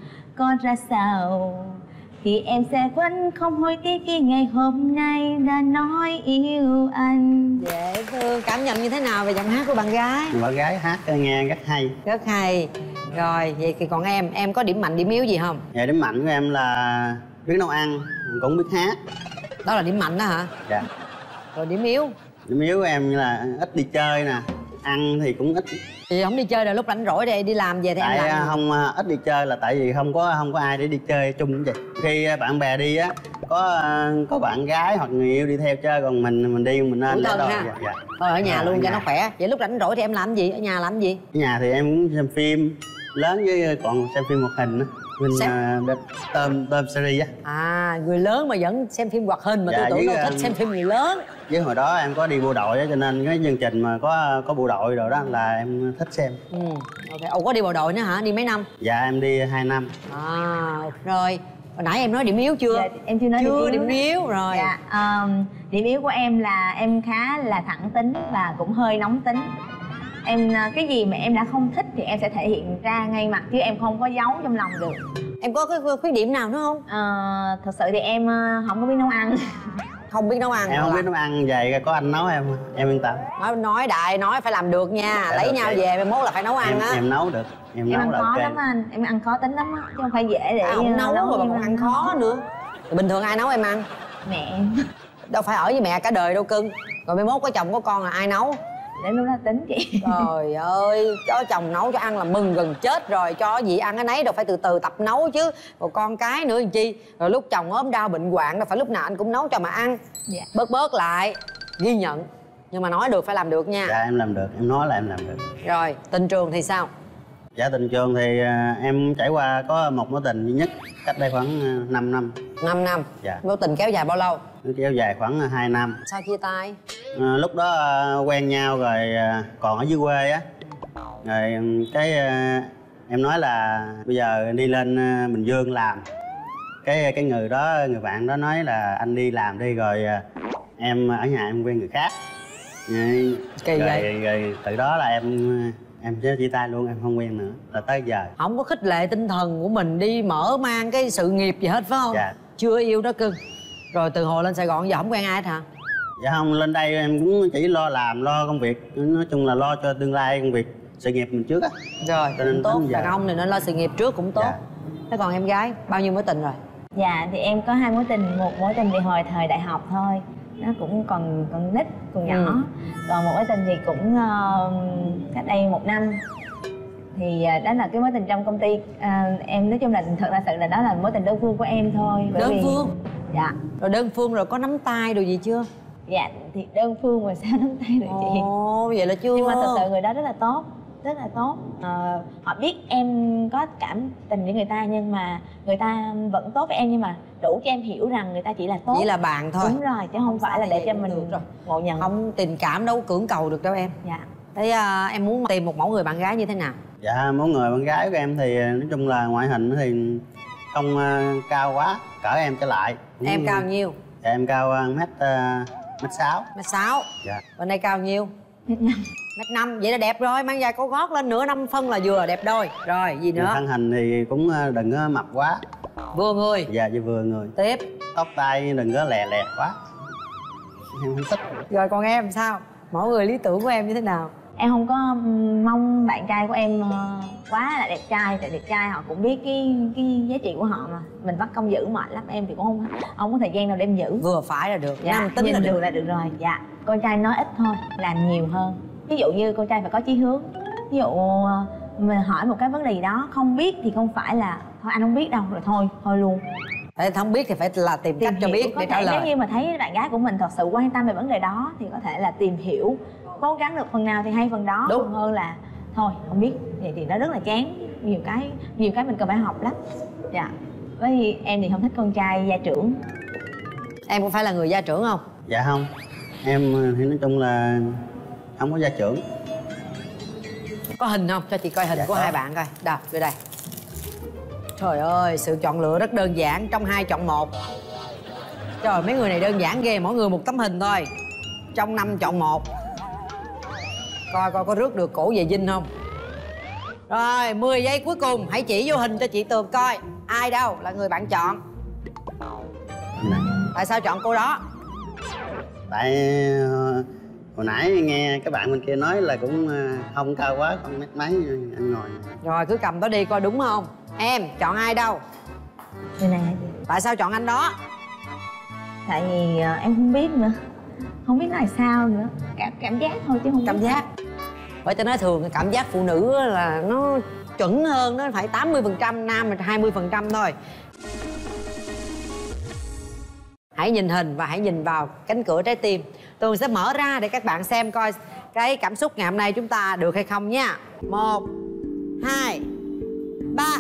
có ra sao thì em sẽ vẫn không hối tiếc khi ngày hôm nay đã nói yêu anh. Dễ thương. Cảm nhận như thế nào về giọng hát của bạn gái? Bạn gái hát nghe rất hay. Rất hay. Rồi, vậy thì còn em, em có điểm mạnh điểm yếu gì không? Dạ điểm mạnh của em là biết nấu ăn, cũng biết hát. Đó là điểm mạnh đó hả? Dạ. Rồi điểm yếu? Điểm yếu của em là ít đi chơi nè, ăn thì cũng ít. Thì không đi chơi rồi lúc rảnh rỗi đây đi làm về thì tại em làm. không ít đi chơi là tại vì không có không có ai để đi chơi chung vậy. Khi bạn bè đi á có có bạn gái hoặc người yêu đi theo chơi, còn mình mình đi mình nên Cũng để thân đôi. ha. Dạ, dạ. Thôi ở nhà Ờ, luôn ở cho nhà. nó khỏe. Vậy lúc rảnh rỗi thì em làm gì? Ở nhà làm gì? Ở nhà thì em cũng xem phim lớn, với còn xem phim hoạt hình á. Mình Xem- uh, tôm tôm series á. À, người lớn mà vẫn xem phim hoạt hình mà Dạ, tôi tưởng với, đâu thích um, xem phim người lớn. Với hồi đó em có đi bộ đội á, cho nên cái chương trình mà có có bộ đội rồi đó là em thích xem. Ừ, ok. Ồ, có đi bộ đội nữa hả? Đi mấy năm? Dạ em đi hai năm. À, rồi. Hồi nãy em nói điểm yếu chưa? Dạ, em chưa nói chưa, điểm yếu. điểm yếu rồi. Dạ, um, điểm yếu của em là em khá là thẳng tính và cũng hơi nóng tính. Em uh, cái gì mà em đã không thích thì em sẽ thể hiện ra ngay mặt chứ em không có giấu trong lòng được. Em có cái khuyết điểm nào nữa không? Ờ, thật sự thì em uh, không có biết nấu ăn. Không biết nấu ăn. Em không là- biết nấu ăn, vậy có anh nấu em em yên tâm. Nói nói đại nói phải làm được nha. Dạ, Lấy được, nhau dạ. về mai mốt là phải nấu ăn em, á. em nấu được, em, Em nấu ăn là khó ok. lắm anh, em ăn khó tính lắm á, chứ không phải dễ để À, không uh, nấu rồi mà cho còn em ăn khó nữa. Thì bình thường ai nấu em ăn? Mẹ. Đâu phải ở với mẹ cả đời đâu cưng. Rồi mai mốt có chồng có con là ai nấu? Để lúc đó tính chị. Trời ơi, cho chồng nấu cho ăn là mừng gần chết rồi. Cho gì ăn cái nấy đâu, phải từ từ tập nấu chứ. Rồi con cái nữa làm chi. Rồi lúc chồng ốm đau bệnh hoạn đâu phải lúc nào anh cũng nấu cho mà ăn. Dạ. Bớt bớt lại. Ghi nhận. Nhưng mà nói được phải làm được nha. Dạ em làm được, em nói là em làm được. Rồi, tình trường thì sao? Dạ tình trường thì à, em trải qua có một mối tình duy nhất cách đây khoảng à, năm năm. năm năm. Dạ. Mối tình kéo dài bao lâu? Nó kéo dài khoảng hai năm. Sao chia tay? À, lúc đó à, quen nhau rồi à, còn ở dưới quê á. Rồi ừm, cái à, em nói là bây giờ đi lên à, Bình Dương làm. Cái cái người đó, người bạn đó nói là anh đi làm đi rồi à, em ở nhà em quen người khác. Rồi, Kỳ rồi, vậy? rồi từ đó là em em sẽ chia tay luôn, em không quen nữa là tới giờ. Không có khích lệ tinh thần của mình đi mở mang cái sự nghiệp gì hết phải không? Dạ. Chưa yêu đó cưng. Rồi từ hồi lên Sài Gòn giờ không quen ai hết hả? Dạ không, lên đây em cũng chỉ lo làm, lo công việc, nói chung là lo cho tương lai công việc, sự nghiệp mình trước á. Rồi, Cho nên cũng tốt, đến giờ. đàn ông thì nên lo sự nghiệp trước cũng tốt. Dạ. Thế còn em gái, bao nhiêu mối tình rồi? Dạ thì em có hai mối tình, một mối tình thì hồi thời đại học thôi, nó cũng còn còn nít, còn nhỏ. Ừ. Còn một mối tình thì cũng uh, cách đây một năm. Thì uh, đó là cái mối tình trong công ty. Uh, em nói chung là thật ra sự là đó là mối tình đơn phương của em thôi. Bởi Đơn vì- phương? Dạ. Rồi đơn phương rồi có nắm tay đồ gì chưa? Dạ thì đơn phương mà sao nắm tay được chị? Ồ, vậy là chưa. Nhưng mà thật sự người đó rất là tốt. rất là tốt. Ờ, họ biết em có cảm tình với người ta nhưng mà người ta vẫn tốt với em, nhưng mà đủ cho em hiểu rằng người ta chỉ là tốt, chỉ là bạn thôi. Đúng rồi, chứ không phải là để cho mình rồi ngộ nhận. Không, tình cảm đâu cưỡng cầu được đâu em. Dạ. Thế à, em muốn tìm một mẫu người bạn gái như thế nào? Dạ, mẫu người bạn gái của em thì nói chung là ngoại hình thì không uh, cao quá, cỡ em trở lại. Em cao nhiêu? Dạ, em cao uh, mét uh, mét sáu. Mét sáu. Dạ. Bên đây cao nhiêu? Mét năm. Mét năm, vậy là đẹp rồi, mang giày cao gót lên nửa năm phân là vừa đẹp đôi. Rồi, gì nữa? Thân hình thì cũng uh, đừng có mập quá. Vừa người. Dạ, dạ vừa người. Tiếp. Tóc tai đừng có lè lẹt quá. Em không thích. Rồi còn em sao? Mẫu người lý tưởng của em như thế nào? Em không có mong bạn trai của em quá là đẹp trai, tại đẹp trai họ cũng biết cái cái giá trị của họ mà. Mình bắt công giữ mệt lắm, em thì cũng không không có thời gian đâu để em giữ. Vừa phải là được, dạ, năm tính nhìn là được được là được rồi. Dạ, con trai nói ít thôi, làm nhiều hơn. Ví dụ như con trai phải có chí hướng. Ví dụ mình hỏi một cái vấn đề gì đó không biết thì không phải là thôi anh không biết đâu rồi thôi, thôi luôn. Thế không biết thì phải là tìm, tìm cách cho biết để trả lời. Nếu như mà thấy bạn gái của mình thật sự quan tâm về vấn đề đó thì có thể là tìm hiểu, cố gắng được phần nào thì hay phần đó. Đúng. Còn hơn là thôi không biết vậy thì nó rất là chán. Nhiều cái nhiều cái mình cần phải học lắm. Dạ. Với em thì không thích con trai gia trưởng. Em cũng phải là người gia trưởng không? Dạ không, em thì nói chung là không có gia trưởng. Có hình không? Cho chị coi hình dạ của có. Hai bạn coi. Đâu, đưa đây. Trời ơi, sự chọn lựa rất đơn giản, trong hai chọn một. Trời, mấy người này đơn giản ghê, mỗi người một tấm hình thôi. Trong năm chọn một. Coi coi có rước được cổ về dinh không. Rồi, mười giây cuối cùng, hãy chỉ vô hình cho chị Tường coi ai đâu là người bạn chọn. Tại sao chọn cô đó? Tại uh, hồi nãy nghe các bạn bên kia nói là cũng uh, không cao quá, con mét mấy anh ngồi. Rồi cứ cầm đó đi coi đúng không. Em chọn ai đâu? Người này hả chị? Tại sao chọn anh đó? Tại vì uh, em không biết nữa. Không biết nói sao nữa. Cảm cảm giác thôi chứ không cảm biết. giác. Bởi tôi nói thường cái cảm giác phụ nữ là nó chuẩn hơn, nó phải tám mươi phần trăm, nam là hai mươi phần trăm thôi. Hãy nhìn hình và hãy nhìn vào cánh cửa trái tim. Tường sẽ mở ra để các bạn xem coi cái cảm xúc ngày hôm nay chúng ta được hay không nha. Một, hai, ba.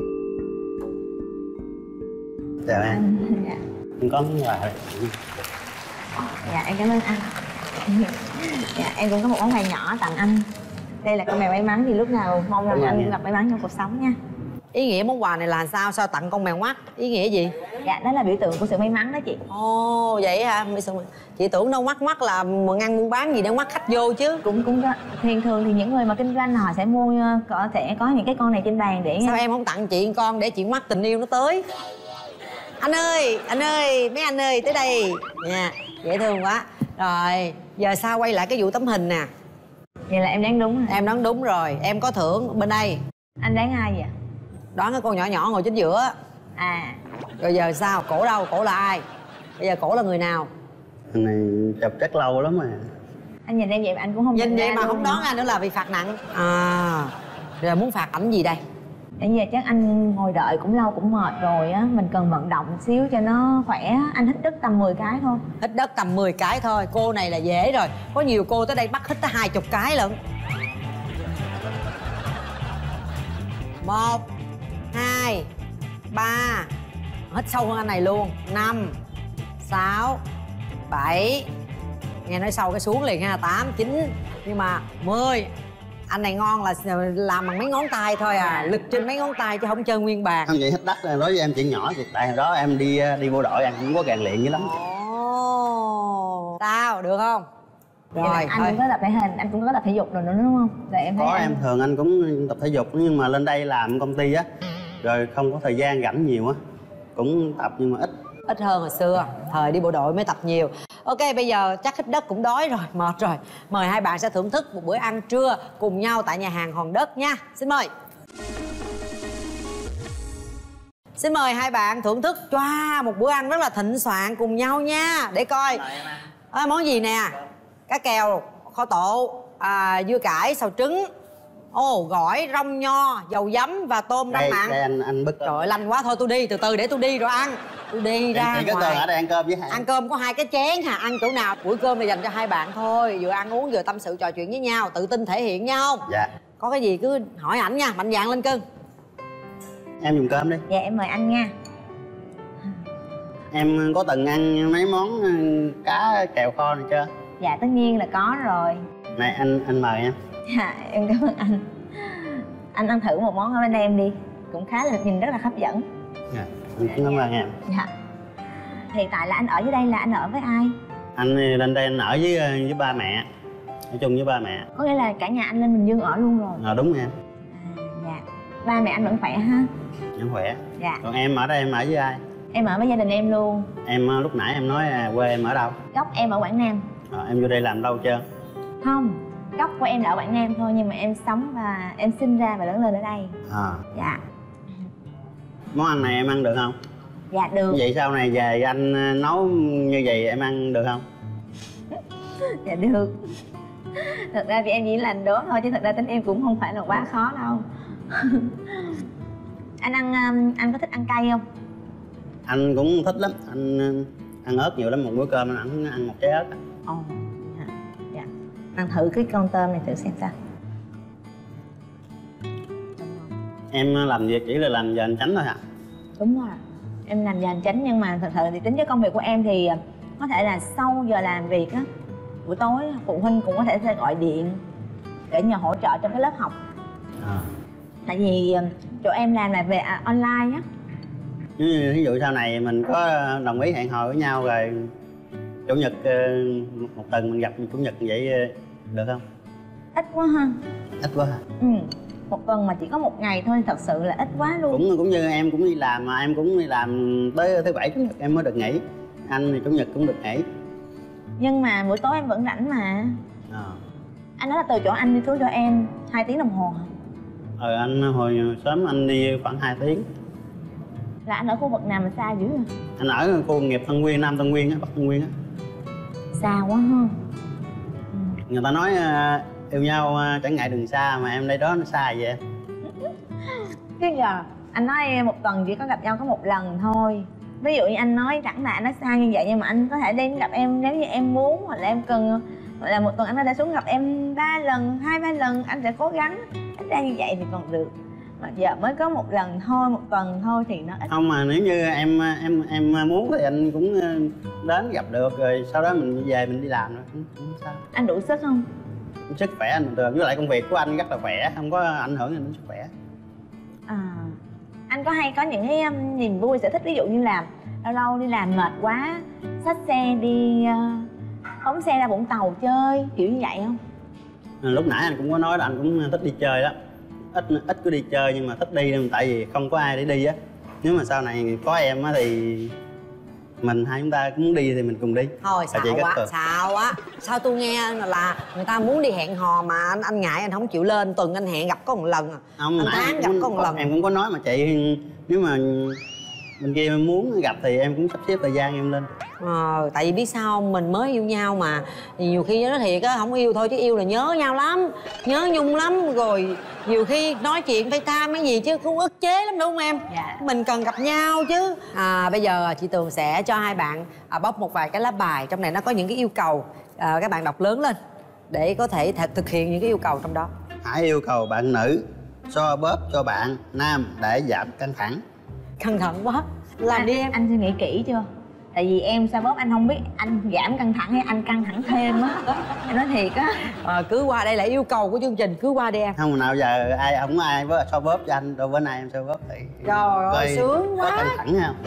Chào em. Dạ. Em có món quà. Dạ em cảm ơn anh. Dạ em cũng có một món quà nhỏ tặng anh. Đây là con mèo may mắn, thì lúc nào mong rằng anh cũng gặp may mắn trong cuộc sống nha. Ý nghĩa món quà này là sao? Sao tặng con mèo ngoắt? Ý nghĩa gì? Dạ đó là biểu tượng của sự may mắn đó chị. Ồ vậy hả? Chị tưởng đâu ngoắt ngoắt là mà ngăn buôn bán gì để ngoắt khách vô chứ. Cũng cũng có. Thường thường thì những người mà kinh doanh họ sẽ mua, có thể có những cái con này trên bàn để. Sao em không tặng chị con để chị ngoắt tình yêu nó tới? Anh ơi, anh ơi, mấy anh ơi tới đây nha. Dễ thương quá. Rồi giờ sao quay lại cái vụ tấm hình nè. Vậy là em đoán đúng rồi. Em đoán đúng rồi. Em có thưởng bên đây. Anh đoán ai vậy? Đoán cái con nhỏ nhỏ ngồi chính giữa. À. Rồi giờ sao? Cổ đâu? Cổ là ai? Bây giờ cổ là người nào? Thằng này chụp chắc lâu lắm rồi. Anh nhìn em vậy mà anh cũng không nhìn vậy mà luôn. không đoán ra nữa là bị phạt nặng. À. Rồi muốn phạt ảnh gì đây? Bây giờ chắc anh ngồi đợi cũng lâu cũng mệt rồi á. Mình cần vận động xíu cho nó khỏe. Anh hít đất tầm mười cái thôi. Hít đất tầm mười cái thôi. Cô này là dễ rồi. Có nhiều cô tới đây bắt hít tới hai chục cái lận. Một, hai, ba. Hít sâu hơn anh này luôn. Năm, sáu, bảy. Nghe nói sâu cái xuống liền ha. Tám, chín. Nhưng mà mười. Anh này ngon là làm bằng mấy ngón tay thôi à. Lực trên mấy ngón tay chứ không chơi nguyên bàn. Không vậy hít đất đối với em chuyện nhỏ. Tại hồi đó em đi đi bộ đội em cũng có rèn luyện dữ lắm. Ồ. Sao? Được không? Rồi, anh cũng có tập thể hình, anh cũng có tập thể dục rồi nữa đúng không? Để em thấy có anh... em thường anh cũng tập thể dục nhưng mà lên đây làm công ty á, rồi không có thời gian rảnh nhiều á, cũng tập nhưng mà ít. Ít hơn hồi xưa, thời đi bộ đội mới tập nhiều. Ok, bây giờ chắc hít đất cũng đói rồi, mệt rồi. Mời hai bạn sẽ thưởng thức một bữa ăn trưa cùng nhau tại nhà hàng Hòn Đất nha. Xin mời. Xin mời hai bạn thưởng thức cho một bữa ăn rất là thịnh soạn cùng nhau nha. Để coi à, món gì nè. Cá kèo, kho tộ, à, dưa cải, xào trứng, ồ, gỏi, rong nho, dầu giấm và tôm rang mặn. Đây anh anh bứt. Trời ơi, lanh quá, thôi tôi đi, từ từ để tôi đi rồi ăn. Tôi đi ra chị có ngoài. ở đây ăn cơm với hai. Ăn cơm có hai cái chén hả? Ăn chỗ nào? Buổi cơm là dành cho hai bạn thôi. Vừa ăn uống vừa tâm sự trò chuyện với nhau. Tự tin thể hiện nhau không? Dạ. Có cái gì cứ hỏi ảnh nha, mạnh dạn lên cưng. Em dùng cơm đi. Dạ em mời anh nha. Em có từng ăn mấy món cá kèo kho này chưa? Dạ tất nhiên là có rồi. Này anh anh mời em. Dạ em cảm ơn anh. Anh ăn thử một món ở bên em đi. Cũng khá là nhìn rất là hấp dẫn. Dạ, em cũng cảm ơn em. Dạ. Hiện tại là anh ở dưới đây là anh ở với ai? Anh lên đây anh ở với với ba mẹ. Ở chung với ba mẹ. Có nghĩa là cả nhà anh lên Bình Dương ở luôn rồi. Ờ đúng em. À, dạ. Ba mẹ anh vẫn khỏe ha? Em khỏe. Dạ. Còn em ở đây em ở với ai? Em ở với gia đình em luôn. Em lúc nãy em nói quê em ở đâu? Gốc em ở Quảng Nam. Ờ, em vô đây làm đâu chưa? Không, gốc của em là ở Quảng Nam thôi, nhưng mà em sống và em sinh ra và lớn lên ở đây. À. Dạ. Món ăn này em ăn được không? Dạ được. Vậy sau này về anh nấu như vậy em ăn được không? Dạ được. Thật ra thì em chỉ là đố thôi, chứ thật ra tính em cũng không phải là quá khó đâu. Anh ăn, anh có thích ăn cay không? Anh cũng thích lắm, anh ăn ớt nhiều lắm, một bữa cơm anh ăn một trái ớt. Ồ, dạ. Dạ. Ăn thử cái con tôm này thử xem sao. Em làm việc chỉ là làm giờ hành chánh thôi hả? Đúng rồi. Em làm giờ hành chánh, nhưng mà thật sự thì tính với công việc của em thì có thể là sau giờ làm việc á, buổi tối phụ huynh cũng có thể sẽ gọi điện để nhờ hỗ trợ trong cái lớp học. À. Tại vì chỗ em làm là về online á. Ví dụ sau này mình có đồng ý hẹn hò với nhau rồi chủ nhật một tuần mình gặp chủ nhật vậy được không? Ít quá ha. Ít quá hả? Ừ. Một tuần mà chỉ có một ngày thôi thật sự là ít quá luôn. Cũng cũng như em cũng đi làm mà em cũng đi làm tới thứ bảy chủ nhật em mới được nghỉ. Anh thì chủ nhật cũng được nghỉ. Nhưng mà buổi tối em vẫn rảnh mà. À. Anh nói là từ chỗ anh đi xuống cho em hai tiếng đồng hồ hả? Ờ anh hồi sớm anh đi khoảng hai tiếng. Là anh ở khu vực nào mà xa dữ à? Anh ở khu công nghiệp Tân Nguyên, Nam Tân Nguyên á, Bắc Tân Nguyên á. Xa quá ha. Ừ. Người ta nói uh, yêu nhau uh, chẳng ngại đường xa, mà em đây đó nó xa vậy em. Cái giờ anh nói một tuần chỉ có gặp nhau có một lần thôi. Ví dụ như anh nói thẳng là anh nói xa như vậy, nhưng mà anh có thể đến gặp em nếu như em muốn, hoặc là em cần, hoặc là một tuần anh có thể xuống gặp em ba lần, hai ba lần, anh sẽ cố gắng. Ít ra như vậy thì còn được. Mà giờ mới có một lần thôi, một tuần thôi thì nó ít. Không, mà nếu như em em em muốn thì anh cũng đến gặp được, rồi sau đó mình về mình đi làm rồi không, không sao. Anh đủ sức không? Sức khỏe anh bình thường, với lại công việc của anh rất là khỏe, không có ảnh hưởng đến sức khỏe. À, anh có hay có những cái um, niềm vui sở thích, ví dụ như là lâu lâu đi làm mệt quá xách xe đi uh, phóng xe ra Vũng Tàu chơi kiểu như vậy không? À, lúc nãy anh cũng có nói là anh cũng thích đi chơi đó, ít ít cứ đi chơi nhưng mà thích đi nên tại vì không có ai để đi á. Nếu mà sau này có em á thì mình hai chúng ta cũng muốn đi thì mình cùng đi. Thôi xạo quá, xạo quá. Sao tôi nghe là người ta muốn đi hẹn hò mà anh anh ngại, anh không chịu lên. Tuần anh hẹn gặp có một lần à. Không, anh tháng gặp có một lần. Em cũng có nói mà chị, nếu mà bên kia muốn gặp thì em cũng sắp xếp thời gian em lên. Ờ, tại vì biết sao không? Mình mới yêu nhau mà nhiều khi nói thiệt á, không yêu thôi chứ yêu là nhớ nhau lắm, nhớ nhung lắm, rồi nhiều khi nói chuyện phải tham cái gì chứ cũng ức chế lắm, đúng không em? Dạ. Mình cần gặp nhau chứ. À, bây giờ chị Tường sẽ cho hai bạn à, bóc một vài cái lá bài, trong này nó có những cái yêu cầu, à, các bạn đọc lớn lên để có thể th thực hiện những cái yêu cầu trong đó. Hãy yêu cầu bạn nữ xoa bóp cho bạn nam để giảm căng thẳng. Căng thẳng quá, làm anh, đi em. Anh suy nghĩ kỹ chưa? Tại vì em xoa bóp anh không biết anh giảm căng thẳng hay anh căng thẳng thêm á. Em nói thiệt á. À, cứ qua đây là yêu cầu của chương trình, cứ qua đi em. Không nào giờ ai không có ai với xoa bóp cho anh, đâu bữa nay em xoa bóp thì trời ơi sướng quá. Có căng thẳng không?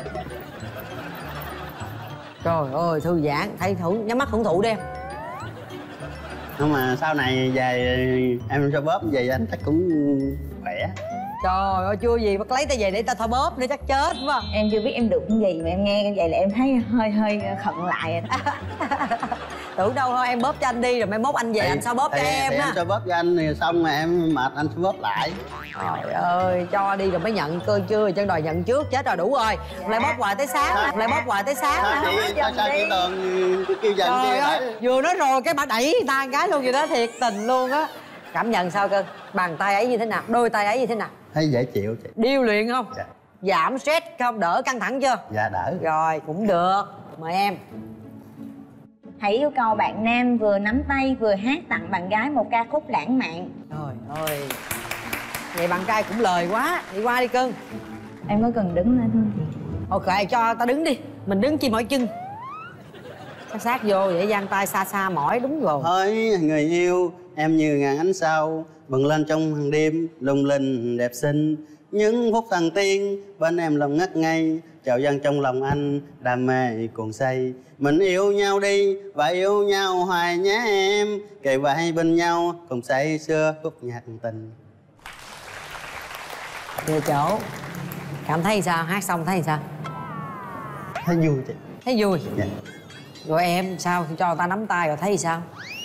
Trời ơi thư giãn, thấy thử nhắm mắt hưởng thụ đi em. Nhưng mà sau này về em xoa bóp về anh chắc cũng khỏe. Trời ơi chưa gì bắt lấy tay về để ta thoa bóp nữa chắc chết quá. Em chưa biết em được cái gì mà em nghe vậy là em thấy hơi hơi khận lại rồi đó. Tưởng đâu thôi em bóp cho anh đi rồi mai mốt anh về thì, anh xoa bóp cho em á. Em xoa bóp cho anh thì xong mà em mệt anh xoa bóp lại. Trời ơi cho đi rồi mới nhận cơ chưa, chân đòi nhận trước chết rồi đủ rồi. Dạ. Lại bóp hoài tới sáng, lại bóp hoài tới sáng. Sao chị, sao, sao chị Tường kêu dần trời ơi vừa nói rồi cái bà đẩy người ta cái luôn vậy đó, thiệt tình luôn á. Cảm nhận sao cơ? Bàn tay ấy như thế nào, đôi tay ấy như thế nào? Thấy dễ chịu chị. Điêu luyện không? Dạ. Giảm stress không, đỡ căng thẳng chưa? Dạ đỡ. Rồi cũng được, mời em. Hãy yêu cầu bạn nam vừa nắm tay vừa hát tặng bạn gái một ca khúc lãng mạn. Trời ơi, vậy bạn trai cũng lời quá. Đi qua đi cưng. Em có cần đứng lên không chị? Ok, cho ta đứng đi. Mình đứng chi mỏi chân. Sát sát vô để giang tay xa xa mỏi, đúng rồi. Hỡi người yêu, em như ngàn ánh sao bừng lên trong hàng đêm, lung linh đẹp xinh. Những phút thần tiên bên em lòng ngất ngây, chào dâng trong lòng anh đam mê cuồng say. Mình yêu nhau đi và yêu nhau hoài nhé em, kề vai bên nhau cùng say sưa khúc nhạc tình. Về chỗ cảm thấy sao? Hát xong thấy sao? Thấy vui chị. Thấy vui? Dạ. Rồi em sao? Cho người ta nắm tay rồi thấy sao?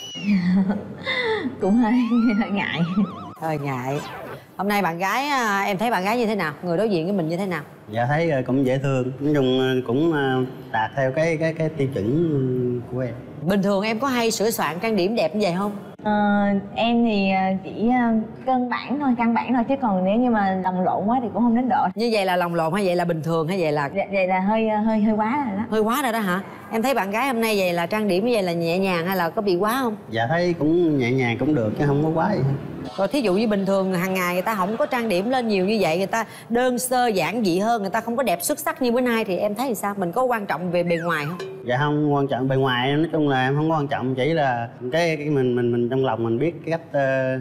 Cũng hơi hơi ngại. Hơi ngại. Hôm nay bạn gái, em thấy bạn gái như thế nào? Người đối diện với mình như thế nào? Dạ thấy cũng dễ thương, nói chung cũng đạt theo cái cái cái tiêu chuẩn của em. Bình thường em có hay sửa soạn trang điểm đẹp như vậy không? Ờ, em thì chỉ cân bản thôi, căn bản thôi, chứ còn nếu như mà lồng lộn quá thì cũng không đến độ. Như vậy là lồng lộn hay vậy là bình thường hay vậy là? Dạ, vậy là hơi hơi hơi quá rồi đó. Hơi quá rồi đó hả? Em thấy bạn gái hôm nay vậy là trang điểm như vậy là nhẹ nhàng hay là có bị quá không? Dạ thấy cũng nhẹ nhàng cũng được chứ không có quá gì hết. Rồi thí dụ như bình thường hàng ngày người ta không có trang điểm lên nhiều như vậy, người ta đơn sơ giản dị hơn, người ta không có đẹp xuất sắc như bữa nay thì em thấy thì sao? Mình có quan trọng về bề ngoài không? Dạ không quan trọng bề ngoài, nói chung là em không có quan trọng, chỉ là cái cái mình mình mình trong lòng mình biết cái cách uh,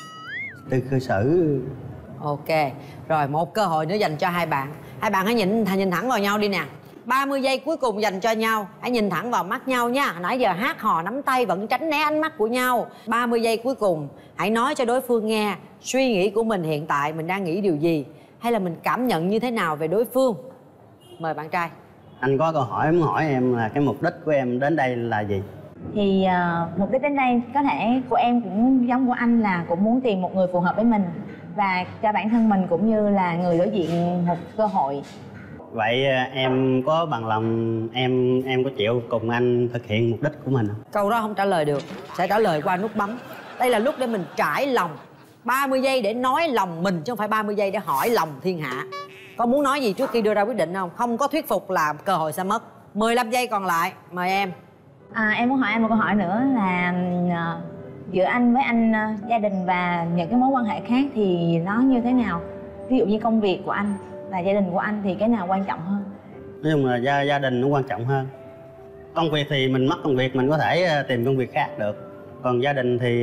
từ cư xử. Ok, rồi một cơ hội nữa dành cho hai bạn. Hai bạn hãy nhìn nhìn thẳng vào nhau đi nè. ba mươi giây cuối cùng dành cho nhau. Hãy nhìn thẳng vào mắt nhau nha. Nãy giờ hát hò nắm tay vẫn tránh né ánh mắt của nhau. ba mươi giây cuối cùng hãy nói cho đối phương nghe suy nghĩ của mình hiện tại mình đang nghĩ điều gì, hay là mình cảm nhận như thế nào về đối phương. Mời bạn trai. Anh có câu hỏi muốn hỏi em là cái mục đích của em đến đây là gì? Thì uh, mục đích đến đây có thể của em cũng giống của anh là cũng muốn tìm một người phù hợp với mình và cho bản thân mình cũng như là người đối diện một cơ hội. Vậy em có bằng lòng em em có chịu cùng anh thực hiện mục đích của mình không? Câu đó không trả lời được, sẽ trả lời qua nút bấm. Đây là lúc để mình trải lòng. ba mươi giây để nói lòng mình chứ không phải ba mươi giây để hỏi lòng thiên hạ. Có muốn nói gì trước khi đưa ra quyết định không? Không có thuyết phục là cơ hội sẽ mất. mười lăm giây còn lại, mời em. À, em muốn hỏi anh một câu hỏi nữa là uh, giữa anh với anh, uh, gia đình và những cái mối quan hệ khác thì nó như thế nào? Ví dụ như công việc của anh và gia đình của anh thì cái nào quan trọng hơn? Nói chung là gia, gia đình nó quan trọng hơn. Công việc thì mình mất công việc mình có thể tìm công việc khác được. Còn gia đình thì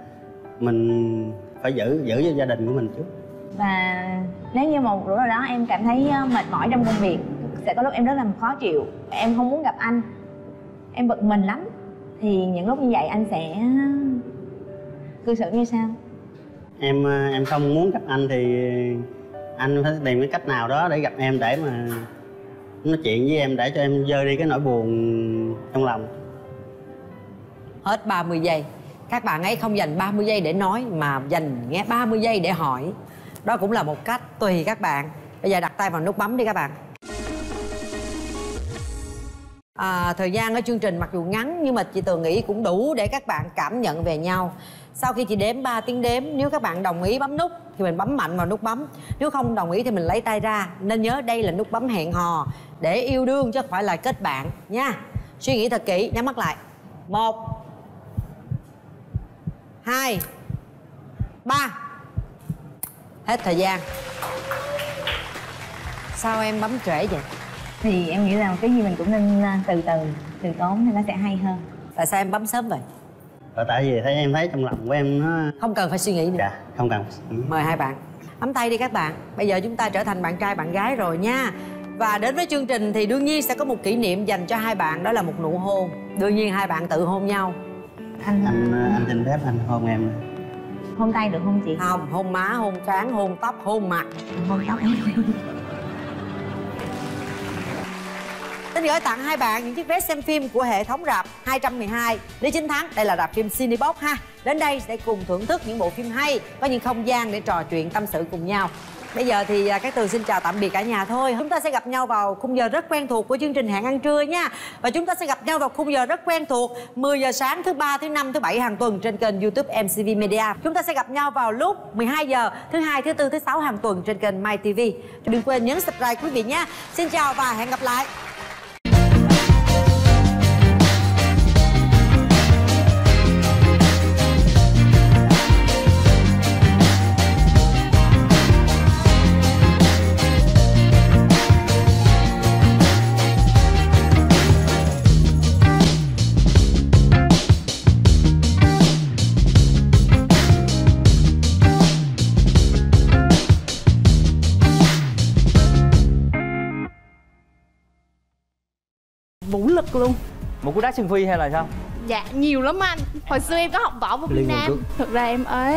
mình phải giữ giữ cho gia đình của mình trước. Và nếu như một lúc nào đó em cảm thấy mệt mỏi trong công việc, sẽ có lúc em rất là khó chịu, em không muốn gặp anh, em bực mình lắm, thì những lúc như vậy anh sẽ cư xử như sao? Em em không muốn gặp anh thì anh phải tìm cái cách nào đó để gặp em để mà nói chuyện với em để cho em vơi đi cái nỗi buồn trong lòng. Hết ba mươi giây. Các bạn ấy không dành ba mươi giây để nói mà dành nghe ba mươi giây để hỏi. Đó cũng là một cách, tùy các bạn. Bây giờ đặt tay vào nút bấm đi các bạn. À, thời gian ở chương trình mặc dù ngắn nhưng mà chị Tường nghĩ cũng đủ để các bạn cảm nhận về nhau. Sau khi chị đếm ba tiếng đếm, nếu các bạn đồng ý bấm nút thì mình bấm mạnh vào nút bấm. Nếu không đồng ý thì mình lấy tay ra. Nên nhớ đây là nút bấm hẹn hò để yêu đương chứ không phải là kết bạn nha. Suy nghĩ thật kỹ, nhắm mắt lại. Một, hai, ba. Hết thời gian. Sao em bấm trễ vậy? Thì em nghĩ là cái gì mình cũng nên từ từ, từ tốn thì nó sẽ hay hơn. Tại sao em bấm sớm vậy? Ờ, tại vì thấy em thấy trong lòng của em nó... Không cần phải suy nghĩ nữa. Dạ, không cần. Mời hai bạn. Nắm tay đi các bạn. Bây giờ chúng ta trở thành bạn trai bạn gái rồi nha. Và đến với chương trình thì đương nhiên sẽ có một kỷ niệm dành cho hai bạn, đó là một nụ hôn. Đương nhiên hai bạn tự hôn nhau. Anh anh, anh xin phép anh hôn em. Hôn tay được không chị? Không, hôn má, hôn trán, hôn tóc, hôn mặt. Hôn tóc em. Xin gửi tặng hai bạn những chiếc vé xem phim của hệ thống rạp hai trăm mười hai Lý Chính Thắng. Đây là rạp phim Cinebox ha. Đến đây sẽ cùng thưởng thức những bộ phim hay, có những không gian để trò chuyện tâm sự cùng nhau. Bây giờ thì các Tường xin chào tạm biệt cả nhà thôi. Chúng ta sẽ gặp nhau vào khung giờ rất quen thuộc của chương trình Hẹn Ăn Trưa nha. Và chúng ta sẽ gặp nhau vào khung giờ rất quen thuộc mười giờ sáng thứ ba, thứ năm, thứ bảy hàng tuần trên kênh YouTube em xê vê Media. Chúng ta sẽ gặp nhau vào lúc mười hai giờ thứ hai, thứ tư, thứ sáu hàng tuần trên kênh My ti vi. Đừng quên nhấn subscribe quý vị nhé. Xin chào và hẹn gặp lại. vũ lực luôn. Một cú đá sừng phi hay là sao? Dạ nhiều lắm anh. Hồi xưa em có học võ một Việt Nam. Thực ra em ế.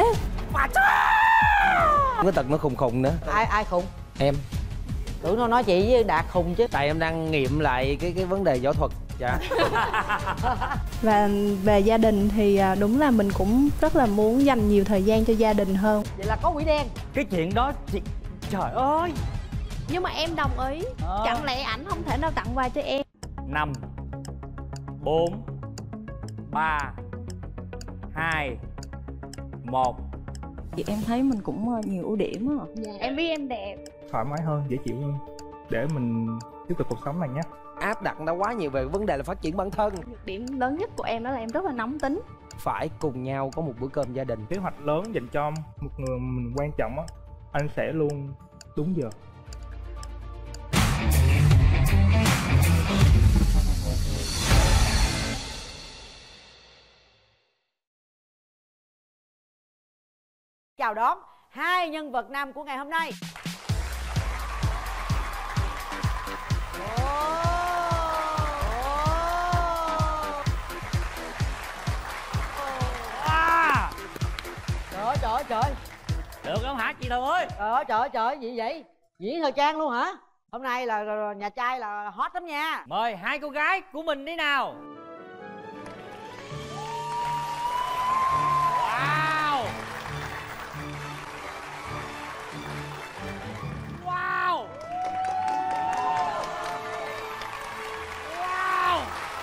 Cái tật nó khùng khùng nữa. Ai ai khùng? Em. Tưởng nó nói chị với Đạt khùng chứ. Tại em đang nghiệm lại cái cái vấn đề võ thuật. Dạ. Và về gia đình thì đúng là mình cũng rất là muốn dành nhiều thời gian cho gia đình hơn. Vậy là có quỷ đen. Cái chuyện đó chị... Trời ơi. Nhưng mà em đồng ý. à. Chẳng lẽ ảnh không thể nào tặng quà cho em? Năm, bốn, ba, hai, một. Chị em thấy mình cũng nhiều ưu điểm á. Dạ. Em biết em đẹp. Thoải mái hơn, dễ chịu hơn. Để mình tiếp tục cuộc sống này nhé. Áp đặt đã quá nhiều về vấn đề là phát triển bản thân. Nhược điểm lớn nhất của em đó là em rất là nóng tính. Phải cùng nhau có một bữa cơm gia đình. Kế hoạch lớn dành cho một người mình quan trọng á, anh sẽ luôn đúng giờ. Chào đón hai nhân vật nam của ngày hôm nay. À. Trời ơi trời ơi trời. Được không hả chị Thơ ơi? Trời ơi trời ơi trời, gì vậy? Diễn thời trang luôn hả? Hôm nay là, là, là nhà trai là hot lắm nha. Mời hai cô gái của mình đi nào. Wow. Wow. Wow.